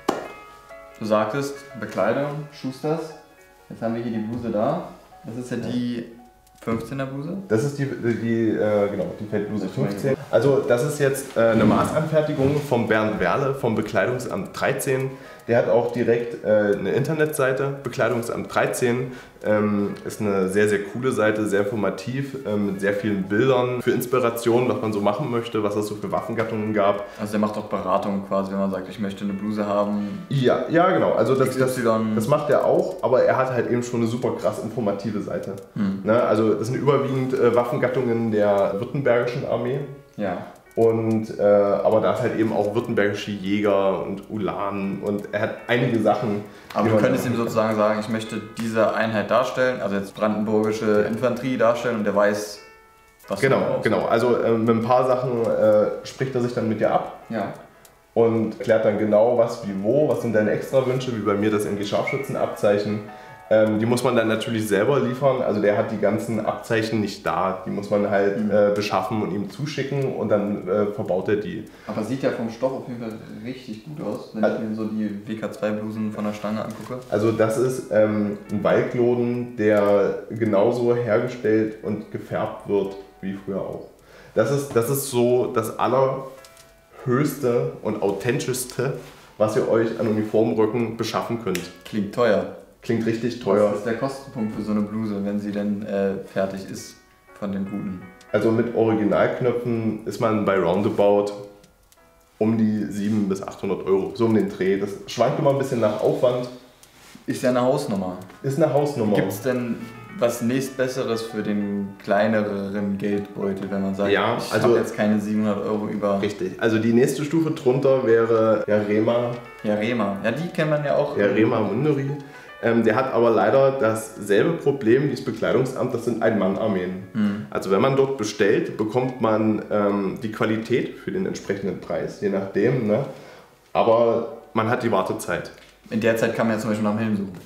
[SPEAKER 3] Du sagtest Bekleidung, Schusters. Jetzt haben wir hier die Bluse da. Das ist ja die fünfzehner Bluse.
[SPEAKER 2] Das ist die, die, äh, genau, die Feldbluse fünfzehn. Also das ist jetzt äh, eine Maßanfertigung vom Bernd Werle vom Bekleidungsamt dreizehn. Der hat auch direkt äh, eine Internetseite, Bekleidungsamt dreizehn. Ähm, ist eine sehr, sehr coole Seite, sehr informativ, ähm, mit sehr vielen Bildern für Inspiration, was man so machen möchte, was es so für Waffengattungen gab.
[SPEAKER 3] Also der macht auch Beratung quasi, wenn man sagt, ich möchte eine Bluse haben.
[SPEAKER 2] Ja, ja genau. Also das, das,
[SPEAKER 3] X Y.
[SPEAKER 2] das macht er auch, aber er hat halt eben schon eine super krass informative Seite.
[SPEAKER 3] Hm.
[SPEAKER 2] Ne? Also das sind überwiegend äh, Waffengattungen der württembergischen Armee.
[SPEAKER 3] Ja.
[SPEAKER 2] Und, äh, aber da ist halt eben auch württembergische Jäger und Ulanen und er hat einige Sachen.
[SPEAKER 3] Aber
[SPEAKER 2] die
[SPEAKER 3] du
[SPEAKER 2] man-
[SPEAKER 3] könntest ihm sozusagen sagen, ich möchte diese Einheit darstellen, also jetzt brandenburgische Infanterie darstellen und der weiß, was du
[SPEAKER 2] Genau,
[SPEAKER 3] brauchst.
[SPEAKER 2] genau. Also äh, mit ein paar Sachen äh, spricht er sich dann mit dir ab
[SPEAKER 3] Ja.
[SPEAKER 2] und klärt dann genau, was, wie, wo, was sind deine Extrawünsche, wie bei mir das M G-Scharfschützenabzeichen. Ähm, die muss man dann natürlich selber liefern, also der hat die ganzen Abzeichen nicht da, die muss man halt
[SPEAKER 3] Mhm.
[SPEAKER 2] äh, beschaffen und ihm zuschicken und dann äh, verbaut er die.
[SPEAKER 3] Aber sieht ja vom Stoff auf jeden Fall richtig gut aus, wenn
[SPEAKER 2] Also-
[SPEAKER 3] ich mir so die W K zwei Blusen von der Stange angucke.
[SPEAKER 2] Also das ist ähm, ein Balkloden, der genauso hergestellt und gefärbt wird wie früher auch. Das ist, das ist so das allerhöchste und authentischste, was ihr euch an Uniformröcken beschaffen könnt.
[SPEAKER 3] Klingt teuer.
[SPEAKER 2] Klingt richtig teuer.
[SPEAKER 3] Was ist der Kostenpunkt für so eine Bluse, wenn sie denn äh, fertig ist von den guten?
[SPEAKER 2] Also mit Originalknöpfen ist man bei Roundabout um die siebenhundert bis achthundert Euro, so um den Dreh. Das schwankt immer ein bisschen nach Aufwand.
[SPEAKER 3] Ist ja eine Hausnummer.
[SPEAKER 2] Ist eine Hausnummer.
[SPEAKER 3] Gibt es denn was nächstbesseres für den kleineren Geldbeutel, wenn man sagt,
[SPEAKER 2] Ja,
[SPEAKER 3] ich
[SPEAKER 2] also-
[SPEAKER 3] habe jetzt keine siebenhundert Euro über...
[SPEAKER 2] Richtig. Also die nächste Stufe drunter wäre ja Rema.
[SPEAKER 3] Ja, Rema. Ja, die kennt man ja auch.
[SPEAKER 2] Ja, Rema Munderi. Ähm, der hat aber leider dasselbe Problem wie das Bekleidungsamt, das sind Ein-Mann-Armeen.
[SPEAKER 3] Hm.
[SPEAKER 2] Also wenn man dort bestellt, bekommt man ähm, die Qualität für den entsprechenden Preis, je nachdem. Ne? Aber man hat die Wartezeit.
[SPEAKER 3] In der Zeit kann man ja zum Beispiel nach dem Helm suchen.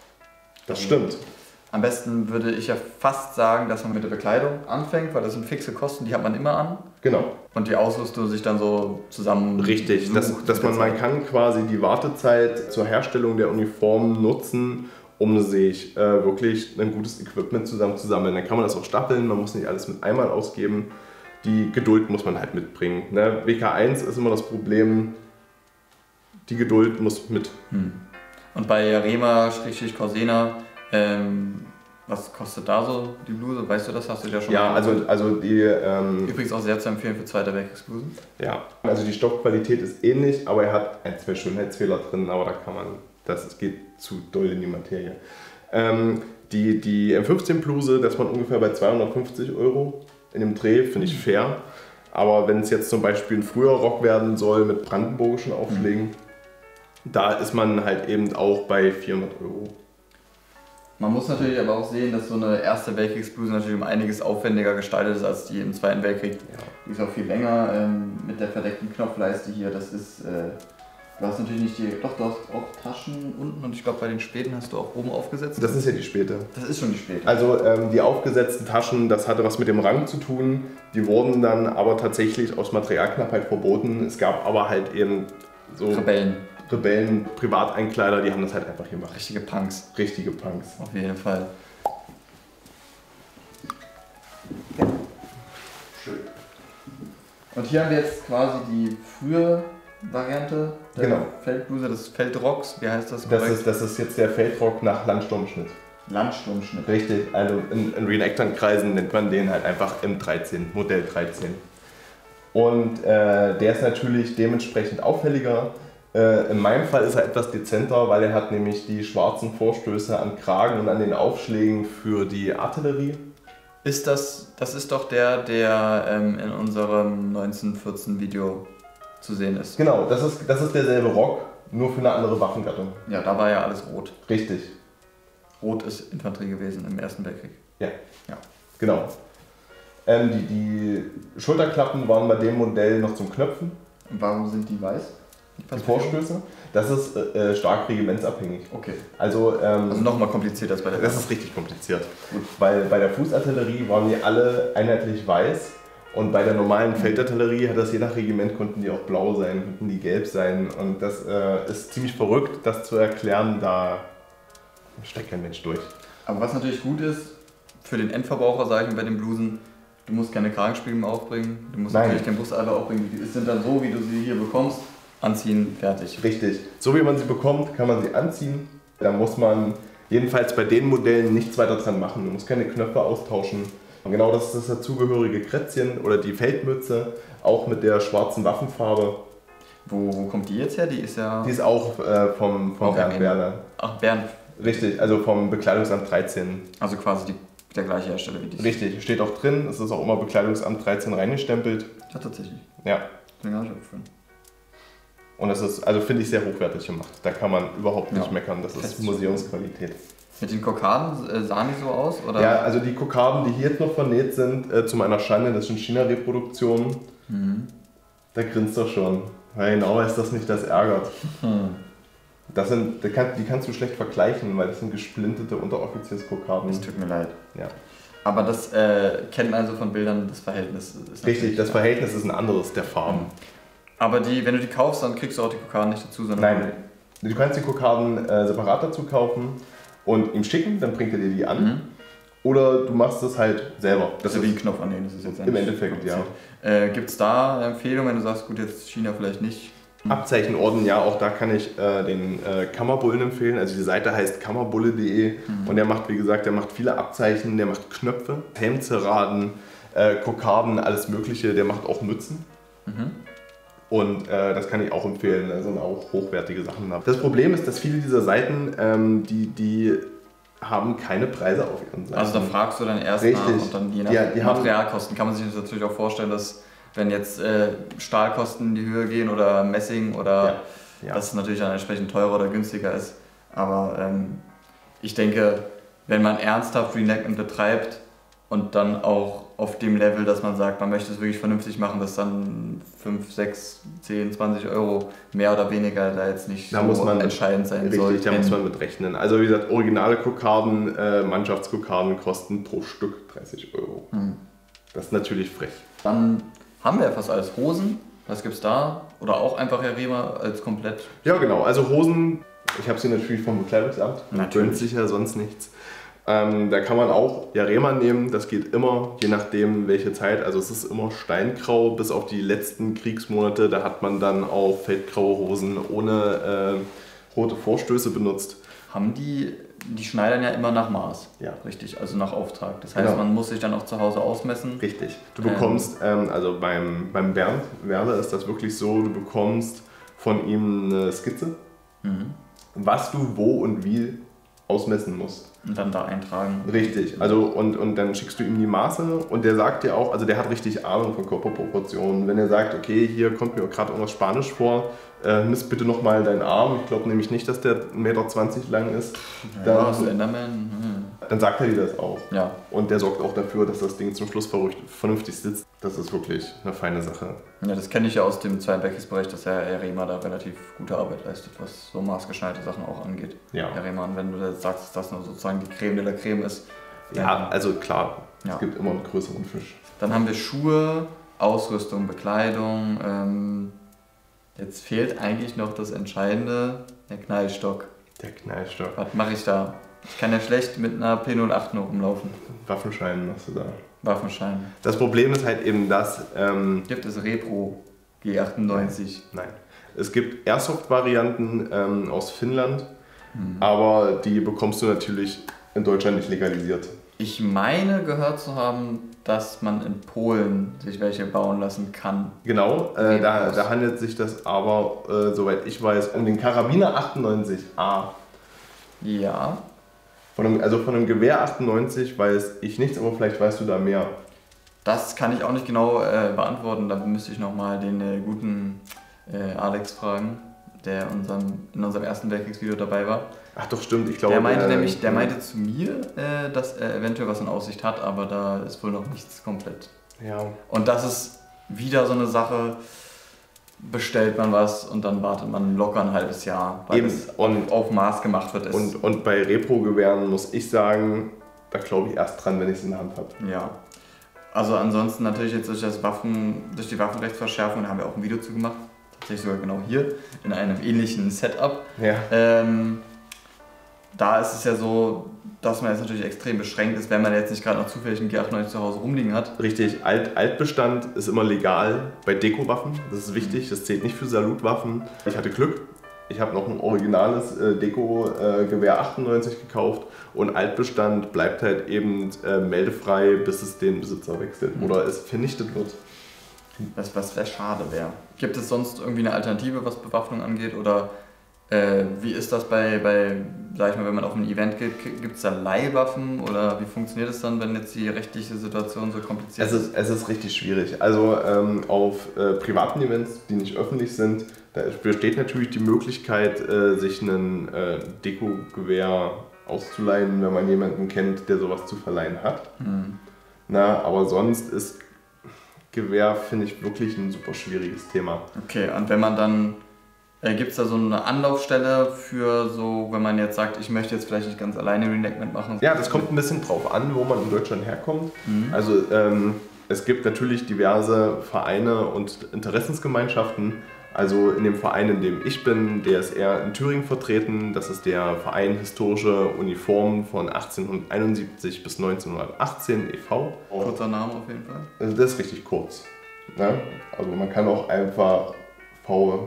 [SPEAKER 2] Das stimmt.
[SPEAKER 3] Am besten würde ich ja fast sagen, dass man mit der Bekleidung anfängt, weil das sind fixe Kosten, die hat man immer an.
[SPEAKER 2] Genau.
[SPEAKER 3] Und die Ausrüstung sich dann so zusammen
[SPEAKER 2] Richtig.
[SPEAKER 3] sucht
[SPEAKER 2] Dass, dass
[SPEAKER 3] mit der
[SPEAKER 2] man, man
[SPEAKER 3] Zeit.
[SPEAKER 2] kann quasi die Wartezeit zur Herstellung der Uniform nutzen, um sich äh, wirklich ein gutes Equipment zusammenzusammeln. Dann kann man das auch stapeln, man muss nicht alles mit einmal ausgeben. Die Geduld muss man halt mitbringen. Ne? W K eins ist immer das Problem, die Geduld muss mit.
[SPEAKER 3] Hm. Und bei Jarema-Corsena, ähm, was kostet da so die Bluse? Weißt du das? Hast du ja schon
[SPEAKER 2] Ja,
[SPEAKER 3] mal
[SPEAKER 2] also, also die... Ähm,
[SPEAKER 3] übrigens auch sehr zu empfehlen für Zweiter Weltkriegsblusen.
[SPEAKER 2] Ja, also die Stoffqualität ist ähnlich, aber er hat ein, zwei Schönheitsfehler drin, aber da kann man, das geht zu doll in die Materie. Ähm, die, die M fünfzehn Bluse, das war ungefähr bei zweihundertfünfzig Euro in dem Dreh, finde ich fair. Aber wenn es jetzt zum Beispiel ein früher Rock werden soll mit brandenburgischen Aufschlägen, mhm. da ist man halt eben auch bei vierhundert Euro.
[SPEAKER 3] Man muss natürlich aber auch sehen, dass so eine Erste Weltkriegsbluse natürlich um einiges aufwendiger gestaltet ist als die im Zweiten Weltkrieg. Ja. Die ist auch viel länger ähm, mit der verdeckten Knopfleiste hier. Das ist, äh, du hast natürlich nicht die, doch du hast auch Taschen unten und ich glaube bei den Späten hast du auch oben aufgesetzt.
[SPEAKER 2] Das ist ja die Späte.
[SPEAKER 3] Das ist schon die Späte.
[SPEAKER 2] Also ähm, die aufgesetzten Taschen, das hatte was mit dem Rang zu tun. Die wurden dann aber tatsächlich aus Materialknappheit verboten. Es gab aber halt eben so...
[SPEAKER 3] Rebellen.
[SPEAKER 2] Rebellen, Privateinkleider, die haben das halt einfach gemacht.
[SPEAKER 3] Richtige Punks.
[SPEAKER 2] Richtige Punks.
[SPEAKER 3] Auf jeden Fall.
[SPEAKER 2] Schön.
[SPEAKER 3] Und hier haben wir jetzt quasi die frühe Variante der
[SPEAKER 2] genau.
[SPEAKER 3] Feldbluse, des Feldrocks. Wie heißt das?
[SPEAKER 2] Das ist, das ist jetzt der Feldrock nach Landsturmschnitt.
[SPEAKER 3] Landsturmschnitt.
[SPEAKER 2] Richtig, also in, in Reenactern-Kreisen nennt man den halt einfach M dreizehn, Modell dreizehn. Und äh, der ist natürlich dementsprechend auffälliger. Äh, in meinem Fall ist er etwas dezenter, weil er hat nämlich die schwarzen Vorstöße am Kragen und an den Aufschlägen für die Artillerie.
[SPEAKER 3] Ist das, das ist doch der, der ähm, in unserem neunzehnhundertvierzehn Video zu sehen ist.
[SPEAKER 2] Genau, das ist, das ist derselbe Rock, nur für eine andere Waffengattung.
[SPEAKER 3] Ja, da war ja alles rot.
[SPEAKER 2] Richtig.
[SPEAKER 3] Rot ist Infanterie gewesen im Ersten Weltkrieg.
[SPEAKER 2] Ja,
[SPEAKER 3] ja.
[SPEAKER 2] Genau. Ähm, die, die Schulterklappen waren bei dem Modell noch zum Knöpfen.
[SPEAKER 3] Und warum sind die weiß?
[SPEAKER 2] Die Vorstöße? Das ist äh, stark regimentsabhängig.
[SPEAKER 3] Okay.
[SPEAKER 2] Also, ähm,
[SPEAKER 3] also nochmal komplizierter als bei der
[SPEAKER 2] Das ist richtig kompliziert. Gut. Weil bei der Fußartillerie waren die alle einheitlich weiß und bei der normalen Feldartillerie hat das je nach Regiment, konnten die auch blau sein, konnten die gelb sein und das äh, ist ziemlich verrückt, das zu erklären, da steckt kein Mensch durch.
[SPEAKER 3] Aber was natürlich gut ist, für den Endverbraucher, sage ich mal, bei den Blusen, du musst keine Kragenspiegel mehr aufbringen, du musst Nein. natürlich den Brustadler aufbringen, die sind dann so, wie du sie hier bekommst. Anziehen, fertig.
[SPEAKER 2] Richtig. So wie man sie bekommt, kann man sie anziehen. Da muss man jedenfalls bei den Modellen nichts weiter dran machen. Du musst keine Knöpfe austauschen. Und genau das ist das dazugehörige Krätzchen oder die Feldmütze, auch mit der schwarzen Waffenfarbe.
[SPEAKER 3] Wo, wo kommt die jetzt her? Die ist ja...
[SPEAKER 2] Die ist auch äh, vom, vom Bernd Werner.
[SPEAKER 3] Ach, Bernd.
[SPEAKER 2] Richtig, also vom Bekleidungsamt dreizehn.
[SPEAKER 3] Also quasi die, der gleiche Hersteller wie die.
[SPEAKER 2] Richtig, steht auch drin. Es ist auch immer Bekleidungsamt dreizehn reingestempelt.
[SPEAKER 3] Ja, tatsächlich.
[SPEAKER 2] Ja.
[SPEAKER 3] Den habe ich aufgefunden.
[SPEAKER 2] Und das ist, also finde ich, sehr hochwertig gemacht. Da kann man überhaupt nicht
[SPEAKER 3] ja.
[SPEAKER 2] meckern. Das ist Museumsqualität.
[SPEAKER 3] Mit den Kokarden äh, sahen die so aus? Oder?
[SPEAKER 2] Ja, also die Kokarden, die hier jetzt noch vernäht sind, äh, zu meiner Schande, das sind China-Reproduktionen. Mhm. Da grinst er schon. Weil genau ist das nicht, das ärgert. Mhm. Das sind, die kannst du schlecht vergleichen, weil das sind gesplinterte Unteroffizierskokarden.
[SPEAKER 3] Es tut mir leid.
[SPEAKER 2] Ja.
[SPEAKER 3] Aber das äh, kennt man also von Bildern, das Verhältnis ist
[SPEAKER 2] richtig, das Verhältnis ist ein anderes der Farben. Mhm.
[SPEAKER 3] Aber die, wenn du die kaufst, dann kriegst du auch die Kokarden nicht dazu, sondern...
[SPEAKER 2] Nein, du kannst die Kokarden äh, separat dazu kaufen und ihm schicken, dann bringt er dir die an. Mhm. Oder du machst es halt selber.
[SPEAKER 3] Das ist ja wie ein Knopf annehmen, das ist jetzt
[SPEAKER 2] im Endeffekt, ja.
[SPEAKER 3] Äh, Gibt es da Empfehlungen, wenn du sagst, gut, jetzt China vielleicht nicht?
[SPEAKER 2] Mhm. Abzeichenorden, ja, auch da kann ich äh, den äh, Kammerbullen empfehlen. Also die Seite heißt kammerbulle punkt de mhm. und der macht, wie gesagt, der macht viele Abzeichen, der macht Knöpfe, Helmzeraden, äh, Kokarden, alles mögliche, der macht auch Mützen. Mhm. Und äh, das kann ich auch empfehlen, da sind auch hochwertige Sachen da. Das Problem ist, dass viele dieser Seiten, ähm, die, die haben keine Preise auf ihren Seiten.
[SPEAKER 3] Also da fragst du dann erst
[SPEAKER 2] Richtig.
[SPEAKER 3] nach und dann je nach
[SPEAKER 2] die, die
[SPEAKER 3] Materialkosten kann man sich das natürlich auch vorstellen, dass wenn jetzt äh, Stahlkosten in die Höhe gehen oder Messing oder
[SPEAKER 2] ja. Ja.
[SPEAKER 3] das natürlich dann entsprechend teurer oder günstiger ist. Aber ähm, ich denke, wenn man ernsthaft Reenactment betreibt und dann auch auf dem Level, dass man sagt, man möchte es wirklich vernünftig machen, dass dann fünf, sechs, zehn, zwanzig Euro mehr oder weniger da jetzt nicht
[SPEAKER 2] da
[SPEAKER 3] so
[SPEAKER 2] muss man
[SPEAKER 3] entscheidend sein
[SPEAKER 2] richtig,
[SPEAKER 3] soll.
[SPEAKER 2] Da muss man mit rechnen. Also wie gesagt, originale Kokarden, äh, Mannschaftskokarden kosten pro Stück dreißig Euro. Hm. Das ist natürlich frech.
[SPEAKER 3] Dann haben wir ja fast alles. Hosen, was gibt's da? Oder auch einfach Jarema als komplett?
[SPEAKER 2] Ja genau, also Hosen, ich habe sie natürlich vom Bekleidungsamt, gönnt sich ja sonst nichts. Ähm, da kann man auch Jarema nehmen, das geht immer, je nachdem welche Zeit. Also es ist immer steingrau, bis auf die letzten Kriegsmonate, da hat man dann auch feldgraue Hosen ohne rote Vorstöße benutzt.
[SPEAKER 3] Haben die, die schneidern ja immer nach Maß,
[SPEAKER 2] Ja.
[SPEAKER 3] richtig, also nach Auftrag. Das heißt,
[SPEAKER 2] Genau.
[SPEAKER 3] man muss sich dann auch zu Hause ausmessen.
[SPEAKER 2] Richtig. Du bekommst, ähm, also beim, beim Bernd Werle ist das wirklich so, du bekommst von ihm eine Skizze,
[SPEAKER 3] Mhm.
[SPEAKER 2] was du wo und wie ausmessen musst.
[SPEAKER 3] Und dann da eintragen.
[SPEAKER 2] Richtig, also und, und dann schickst du ihm die Maße und der sagt dir auch, also der hat richtig Ahnung von Körperproportionen. Wenn er sagt, okay, hier kommt mir gerade irgendwas Spanisch vor, äh, misst bitte nochmal deinen Arm, ich glaube nämlich nicht, dass der eins Komma zwanzig Meter lang ist,
[SPEAKER 3] Ja,
[SPEAKER 2] dann,
[SPEAKER 3] Slenderman. Hm.
[SPEAKER 2] dann sagt er dir das auch.
[SPEAKER 3] Ja.
[SPEAKER 2] Und der sorgt auch dafür, dass das Ding zum Schluss vernünftig sitzt. Das ist wirklich eine feine Sache.
[SPEAKER 3] Ja, das kenne ich ja aus dem Zwei-Beckis-Bereich, dass der Herr Rehmer da relativ gute Arbeit leistet, was so maßgeschneiderte Sachen auch angeht.
[SPEAKER 2] Ja.
[SPEAKER 3] Herr Rehmer, wenn du jetzt sagst, dass das nur sozusagen die Creme de la Creme ist.
[SPEAKER 2] Ja, also klar,
[SPEAKER 3] Ja.
[SPEAKER 2] es gibt immer einen größeren Fisch.
[SPEAKER 3] Dann haben wir Schuhe, Ausrüstung, Bekleidung. Ähm, jetzt fehlt eigentlich noch das Entscheidende, der Knallstock.
[SPEAKER 2] Der Knallstock.
[SPEAKER 3] Was mache ich da? Ich kann ja schlecht mit einer P null acht noch rumlaufen.
[SPEAKER 2] Waffenschein machst du da.
[SPEAKER 3] Waffenschein.
[SPEAKER 2] Das Problem ist halt eben das, ähm,
[SPEAKER 3] Gibt es Repro G achtundneunzig?
[SPEAKER 2] nein. Es gibt Airsoft-Varianten ähm, aus Finnland,
[SPEAKER 3] Mhm.
[SPEAKER 2] aber die bekommst du natürlich in Deutschland nicht legalisiert.
[SPEAKER 3] Ich meine gehört zu haben, dass man in Polen sich welche bauen lassen kann.
[SPEAKER 2] Genau, äh, da,
[SPEAKER 3] Rebus.
[SPEAKER 2] da handelt sich das aber, äh, soweit ich weiß, um den Karabiner achtundneunzig A.
[SPEAKER 3] Ja,
[SPEAKER 2] Von einem, also von einem Gewehr achtundneunzig weiß ich nichts, aber vielleicht weißt du da mehr.
[SPEAKER 3] das kann ich auch nicht genau äh, beantworten. Da müsste ich nochmal den äh, guten äh, Alex fragen, der unserem, in unserem ersten Weltkriegsvideo dabei war.
[SPEAKER 2] Ach doch, stimmt, ich glaube...
[SPEAKER 3] Der meinte
[SPEAKER 2] äh,
[SPEAKER 3] nämlich, der meinte zu mir, äh, dass er eventuell was in Aussicht hat, aber da ist wohl noch nichts komplett.
[SPEAKER 2] Ja,
[SPEAKER 3] Und das ist wieder so eine Sache, bestellt man was und dann wartet man locker ein halbes Jahr, weil
[SPEAKER 2] Eben.
[SPEAKER 3] es
[SPEAKER 2] Und-
[SPEAKER 3] auf Maß gemacht wird. Es-
[SPEAKER 2] und, und bei Repro-Gewehren muss ich sagen, da glaube ich erst dran, wenn ich es in der Hand habe.
[SPEAKER 3] Ja. Also ansonsten natürlich jetzt durch, das Waffen, durch die Waffenrechtsverschärfung, da haben wir auch ein Video zu gemacht, tatsächlich sogar genau hier, in einem ähnlichen Setup.
[SPEAKER 2] Ja.
[SPEAKER 3] Ähm, da ist es ja so, dass man jetzt natürlich extrem beschränkt ist, wenn man jetzt nicht gerade noch zufällig einen G achtundneunzig zu Hause rumliegen hat.
[SPEAKER 2] Richtig, Alt, Altbestand ist immer legal bei Dekowaffen, das ist wichtig, das zählt nicht für Salutwaffen. Ich hatte Glück, ich habe noch ein originales äh, Deko-Gewehr achtundneunzig gekauft und Altbestand bleibt halt eben äh, meldefrei, bis es den Besitzer wechselt
[SPEAKER 3] Mhm.
[SPEAKER 2] oder es vernichtet wird.
[SPEAKER 3] Was, was sehr schade wäre. Gibt es sonst irgendwie eine Alternative, was Bewaffnung angeht? Oder äh, wie ist das bei, bei, sag ich mal, wenn man auf ein Event geht, gibt es da Leihwaffen? Oder wie funktioniert es dann, wenn jetzt die rechtliche Situation so kompliziert
[SPEAKER 2] Es ist, es ist richtig schwierig. Also ähm, auf äh, privaten Events, die nicht öffentlich sind, da besteht natürlich die Möglichkeit, äh, sich ein äh, Deko-Gewehr auszuleihen, wenn man jemanden kennt, der sowas zu verleihen hat.
[SPEAKER 3] Hm.
[SPEAKER 2] Na, aber sonst ist Gewehr, finde ich, wirklich ein super schwieriges Thema.
[SPEAKER 3] Okay, und wenn man dann, äh, gibt es da so eine Anlaufstelle für so, wenn man jetzt sagt, ich möchte jetzt vielleicht nicht ganz alleine Reenactment machen?
[SPEAKER 2] Ja, das kommt ein bisschen drauf an, wo man in Deutschland herkommt.
[SPEAKER 3] Mhm.
[SPEAKER 2] Also ähm, es gibt natürlich diverse Vereine und Interessensgemeinschaften. Also in dem Verein, in dem ich bin, der ist eher in Thüringen vertreten. Das ist der Verein Historische Uniformen von achtzehnhunderteinundsiebzig bis neunzehnhundertachtzehn e V
[SPEAKER 3] Kurzer Name auf jeden Fall.
[SPEAKER 2] Also das ist richtig kurz. Ne? Also man kann auch einfach V...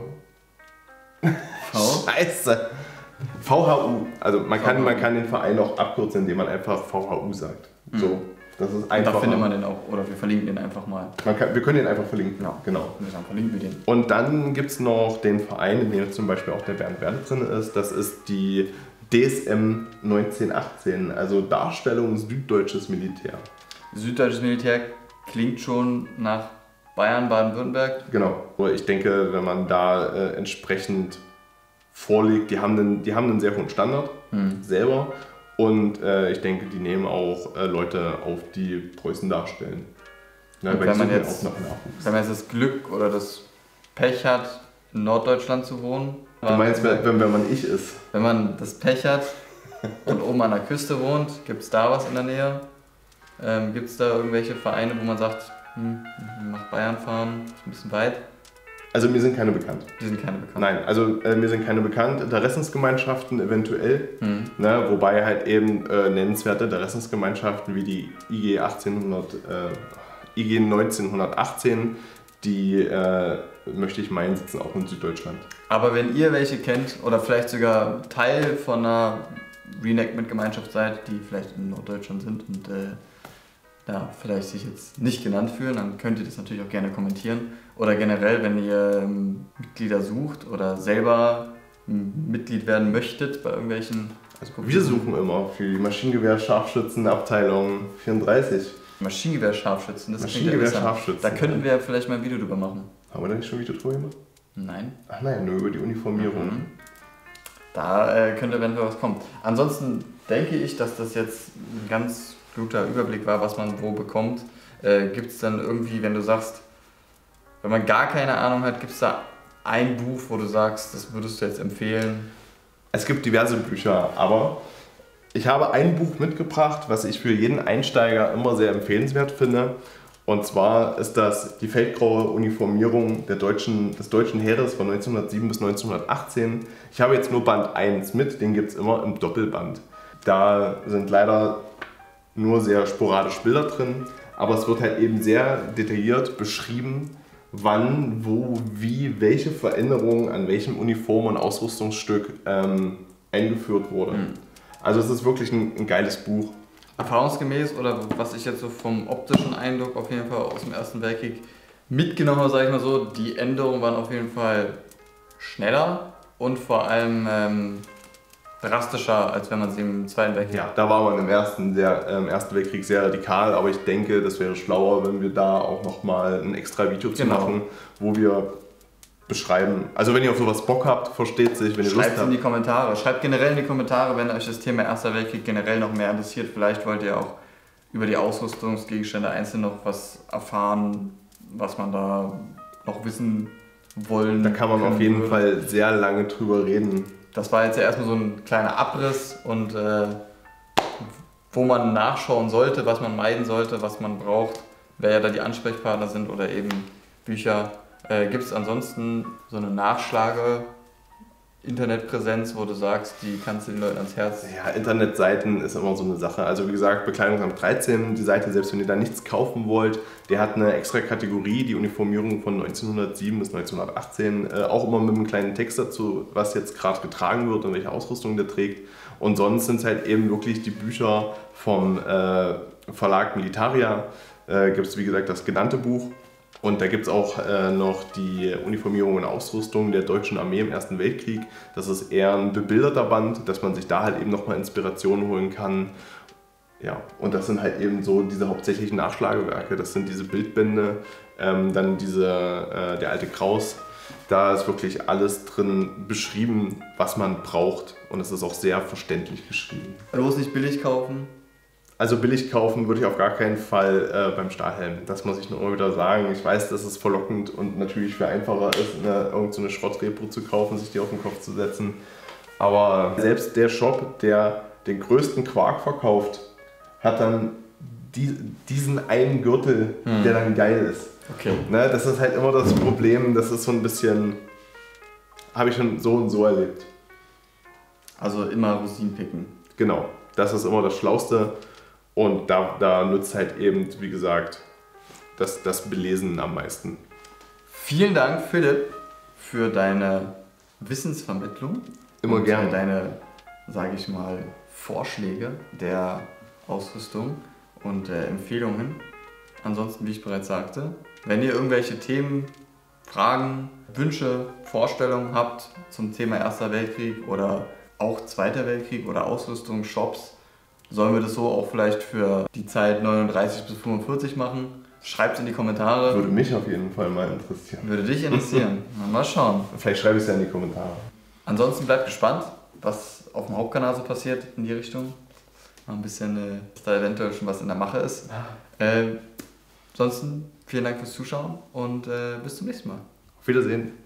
[SPEAKER 3] V?
[SPEAKER 2] Scheiße! V H U. Also man kann,
[SPEAKER 3] V H U.
[SPEAKER 2] man kann den Verein auch abkürzen, indem man einfach V H U sagt. So, das ist
[SPEAKER 3] Und da
[SPEAKER 2] einfach.
[SPEAKER 3] findet man den auch, oder wir verlinken den einfach mal.
[SPEAKER 2] Man kann, wir können den einfach verlinken.
[SPEAKER 3] Ja.
[SPEAKER 2] Genau.
[SPEAKER 3] Und dann verlinken wir den.
[SPEAKER 2] Und dann gibt es noch den Verein, in dem zum Beispiel auch der Bernd Werle drin ist. Das ist die D S M neunzehnhundertachtzehn, also Darstellung Süddeutsches Militär.
[SPEAKER 3] Süddeutsches Militär klingt schon nach Bayern, Baden-Württemberg.
[SPEAKER 2] Genau. Aber ich denke, wenn man da äh, entsprechend vorlegt, die haben einen, die haben einen sehr hohen Standard
[SPEAKER 3] Hm.
[SPEAKER 2] selber. Und äh, ich denke, die nehmen auch äh, Leute auf, die Preußen darstellen. Na,
[SPEAKER 3] Und
[SPEAKER 2] weil
[SPEAKER 3] wenn
[SPEAKER 2] die
[SPEAKER 3] man
[SPEAKER 2] suchen
[SPEAKER 3] jetzt-
[SPEAKER 2] auch nach Nachwuchs.
[SPEAKER 3] Wenn man jetzt das Glück oder das Pech hat, in Norddeutschland zu wohnen.
[SPEAKER 2] Du meinst, wenn, wenn, wenn man ich ist?
[SPEAKER 3] Wenn man das Pech hat und oben an der Küste wohnt, gibt es da was in der Nähe? Ähm, gibt es da irgendwelche Vereine, wo man sagt, hm, nach Bayern fahren, ist ein bisschen weit?
[SPEAKER 2] Also mir sind keine bekannt.
[SPEAKER 3] Die sind keine bekannt.
[SPEAKER 2] Nein, also äh, mir sind keine bekannt. Interessensgemeinschaften eventuell.
[SPEAKER 3] Hm.
[SPEAKER 2] Ne, wobei halt eben äh, nennenswerte Interessensgemeinschaften wie die I G achtzehnhundert, äh, I G neunzehnhundertachtzehn, die äh, möchte ich meinen, sitzen auch in Süddeutschland.
[SPEAKER 3] Aber wenn ihr welche kennt oder vielleicht sogar Teil von einer Reenactment-Gemeinschaft seid, die vielleicht in Norddeutschland sind und äh, ja, vielleicht sich jetzt nicht genannt fühlen, dann könnt ihr das natürlich auch gerne kommentieren. Oder generell, wenn ihr ähm, Mitglieder sucht oder selber Mitglied werden möchtet bei irgendwelchen...
[SPEAKER 2] Also wir suchen immer für die Maschinengewehr-Scharfschützen-Abteilung vierunddreißig.
[SPEAKER 3] Maschinengewehr-Scharfschützen, das klingt
[SPEAKER 2] Maschinengewehr-Scharfschützen.
[SPEAKER 3] Da könnten wir vielleicht mal ein Video drüber machen.
[SPEAKER 2] Haben wir da nicht schon ein Video drüber gemacht?
[SPEAKER 3] Nein.
[SPEAKER 2] Ach nein, nur über die Uniformierung.
[SPEAKER 3] Mhm. Da äh, könnte eventuell was kommen. Ansonsten denke ich, dass das jetzt ein ganz guter Überblick war, was man wo bekommt. Äh, gibt es dann irgendwie, wenn du sagst, wenn man gar keine Ahnung hat, gibt es da ein Buch, wo du sagst, das würdest du jetzt empfehlen?
[SPEAKER 2] Es gibt diverse Bücher, aber ich habe ein Buch mitgebracht, was ich für jeden Einsteiger immer sehr empfehlenswert finde. Und zwar ist das die feldgraue Uniformierung der deutschen, des deutschen Heeres von neunzehnhundertsieben bis neunzehnhundertachtzehn. Ich habe jetzt nur Band eins mit, den gibt es immer im Doppelband. Da sind leider nur sehr sporadisch Bilder drin, aber es wird halt eben sehr detailliert beschrieben, wann, wo, wie, welche Veränderungen an welchem Uniform- und Ausrüstungsstück ähm, eingeführt wurde. Mhm. Also es ist wirklich ein, ein geiles Buch.
[SPEAKER 3] Erfahrungsgemäß oder was ich jetzt so vom optischen Eindruck auf jeden Fall aus dem Ersten Weltkrieg mitgenommen habe, sage ich mal so, die Änderungen waren auf jeden Fall schneller und vor allem ähm, drastischer, als wenn man sie im Zweiten Weltkrieg...
[SPEAKER 2] Ja, da war man im Ersten, sehr, im Ersten Weltkrieg sehr radikal, aber ich denke, das wäre schlauer, wenn wir da auch nochmal ein extra Video zu
[SPEAKER 3] genau.
[SPEAKER 2] machen, wo wir beschreiben, also wenn ihr auf sowas Bock habt, versteht sich, wenn ihr Lust habt.
[SPEAKER 3] Schreibt es in die Kommentare, schreibt generell in die Kommentare, wenn euch das Thema Erster Weltkrieg generell noch mehr interessiert, vielleicht wollt ihr auch über die Ausrüstungsgegenstände einzeln noch was erfahren, was man da noch wissen wollen.
[SPEAKER 2] Da kann man auf jeden würde. Fall sehr lange drüber reden.
[SPEAKER 3] Das war jetzt ja erstmal so ein kleiner Abriss und äh, wo man nachschauen sollte, was man meiden sollte, was man braucht, wer ja da die Ansprechpartner sind oder eben Bücher. Äh, Gibt es ansonsten so eine Nachschlage-Internetpräsenz, wo du sagst, die kannst du den Leuten ans Herz...
[SPEAKER 2] Ja, Internetseiten ist immer so eine Sache. Also wie gesagt, Bekleidungsamt dreizehn, die Seite, selbst wenn ihr da nichts kaufen wollt, der hat eine extra Kategorie, die Uniformierung von neunzehnhundertsieben bis neunzehnhundertachtzehn, äh, auch immer mit einem kleinen Text dazu, was jetzt gerade getragen wird und welche Ausrüstung der trägt. Und sonst sind es halt eben wirklich die Bücher vom äh, Verlag Militaria. Äh, gibt es wie gesagt das genannte Buch. Und da gibt es auch äh, noch die Uniformierung und Ausrüstung der deutschen Armee im Ersten Weltkrieg. Das ist eher ein bebilderter Band, dass man sich da halt eben nochmal Inspiration holen kann. Ja, und das sind halt eben so diese hauptsächlichen Nachschlagewerke. Das sind diese Bildbände, ähm, dann diese, äh, der alte Kraus. Da ist wirklich alles drin beschrieben, was man braucht. Und es ist auch sehr verständlich geschrieben.
[SPEAKER 3] Bloß nicht billig kaufen.
[SPEAKER 2] Also billig kaufen würde ich auf gar keinen Fall äh, beim Stahlhelm. Das muss ich nur immer wieder sagen. Ich weiß, dass es verlockend und natürlich viel einfacher ist, eine, irgend so eine Schrottrepo zu kaufen, sich die auf den Kopf zu setzen. Aber selbst der Shop, der den größten Quark verkauft, hat dann die, diesen einen Gürtel, hm. der dann geil ist.
[SPEAKER 3] Okay.
[SPEAKER 2] Ne, das ist halt immer das Problem. Das ist so ein bisschen, habe ich schon so und so erlebt.
[SPEAKER 3] Also immer Rosinen picken.
[SPEAKER 2] Genau, das ist immer das Schlauste. Und da, da nutzt halt eben, wie gesagt, das, das Belesen am meisten.
[SPEAKER 3] Vielen Dank, Philipp, für deine Wissensvermittlung.
[SPEAKER 2] Immer
[SPEAKER 3] und
[SPEAKER 2] gerne.
[SPEAKER 3] Deine, sage ich mal, Vorschläge der Ausrüstung und äh, Empfehlungen. Ansonsten, wie ich bereits sagte, wenn ihr irgendwelche Themen, Fragen, Wünsche, Vorstellungen habt zum Thema Erster Weltkrieg oder auch Zweiter Weltkrieg oder Ausrüstung, Shops, sollen wir das so auch vielleicht für die Zeit neununddreißig bis fünfundvierzig machen? Schreibt es in die Kommentare.
[SPEAKER 2] Würde mich auf jeden Fall mal interessieren.
[SPEAKER 3] Würde dich interessieren. Mal schauen.
[SPEAKER 2] Vielleicht schreibe ich es ja in die Kommentare.
[SPEAKER 3] Ansonsten bleibt gespannt, was auf dem Hauptkanal so passiert in die Richtung. Mal ein bisschen, äh, dass da eventuell schon was in der Mache ist. Äh, ansonsten vielen Dank fürs Zuschauen und äh, bis zum nächsten Mal.
[SPEAKER 2] Auf Wiedersehen.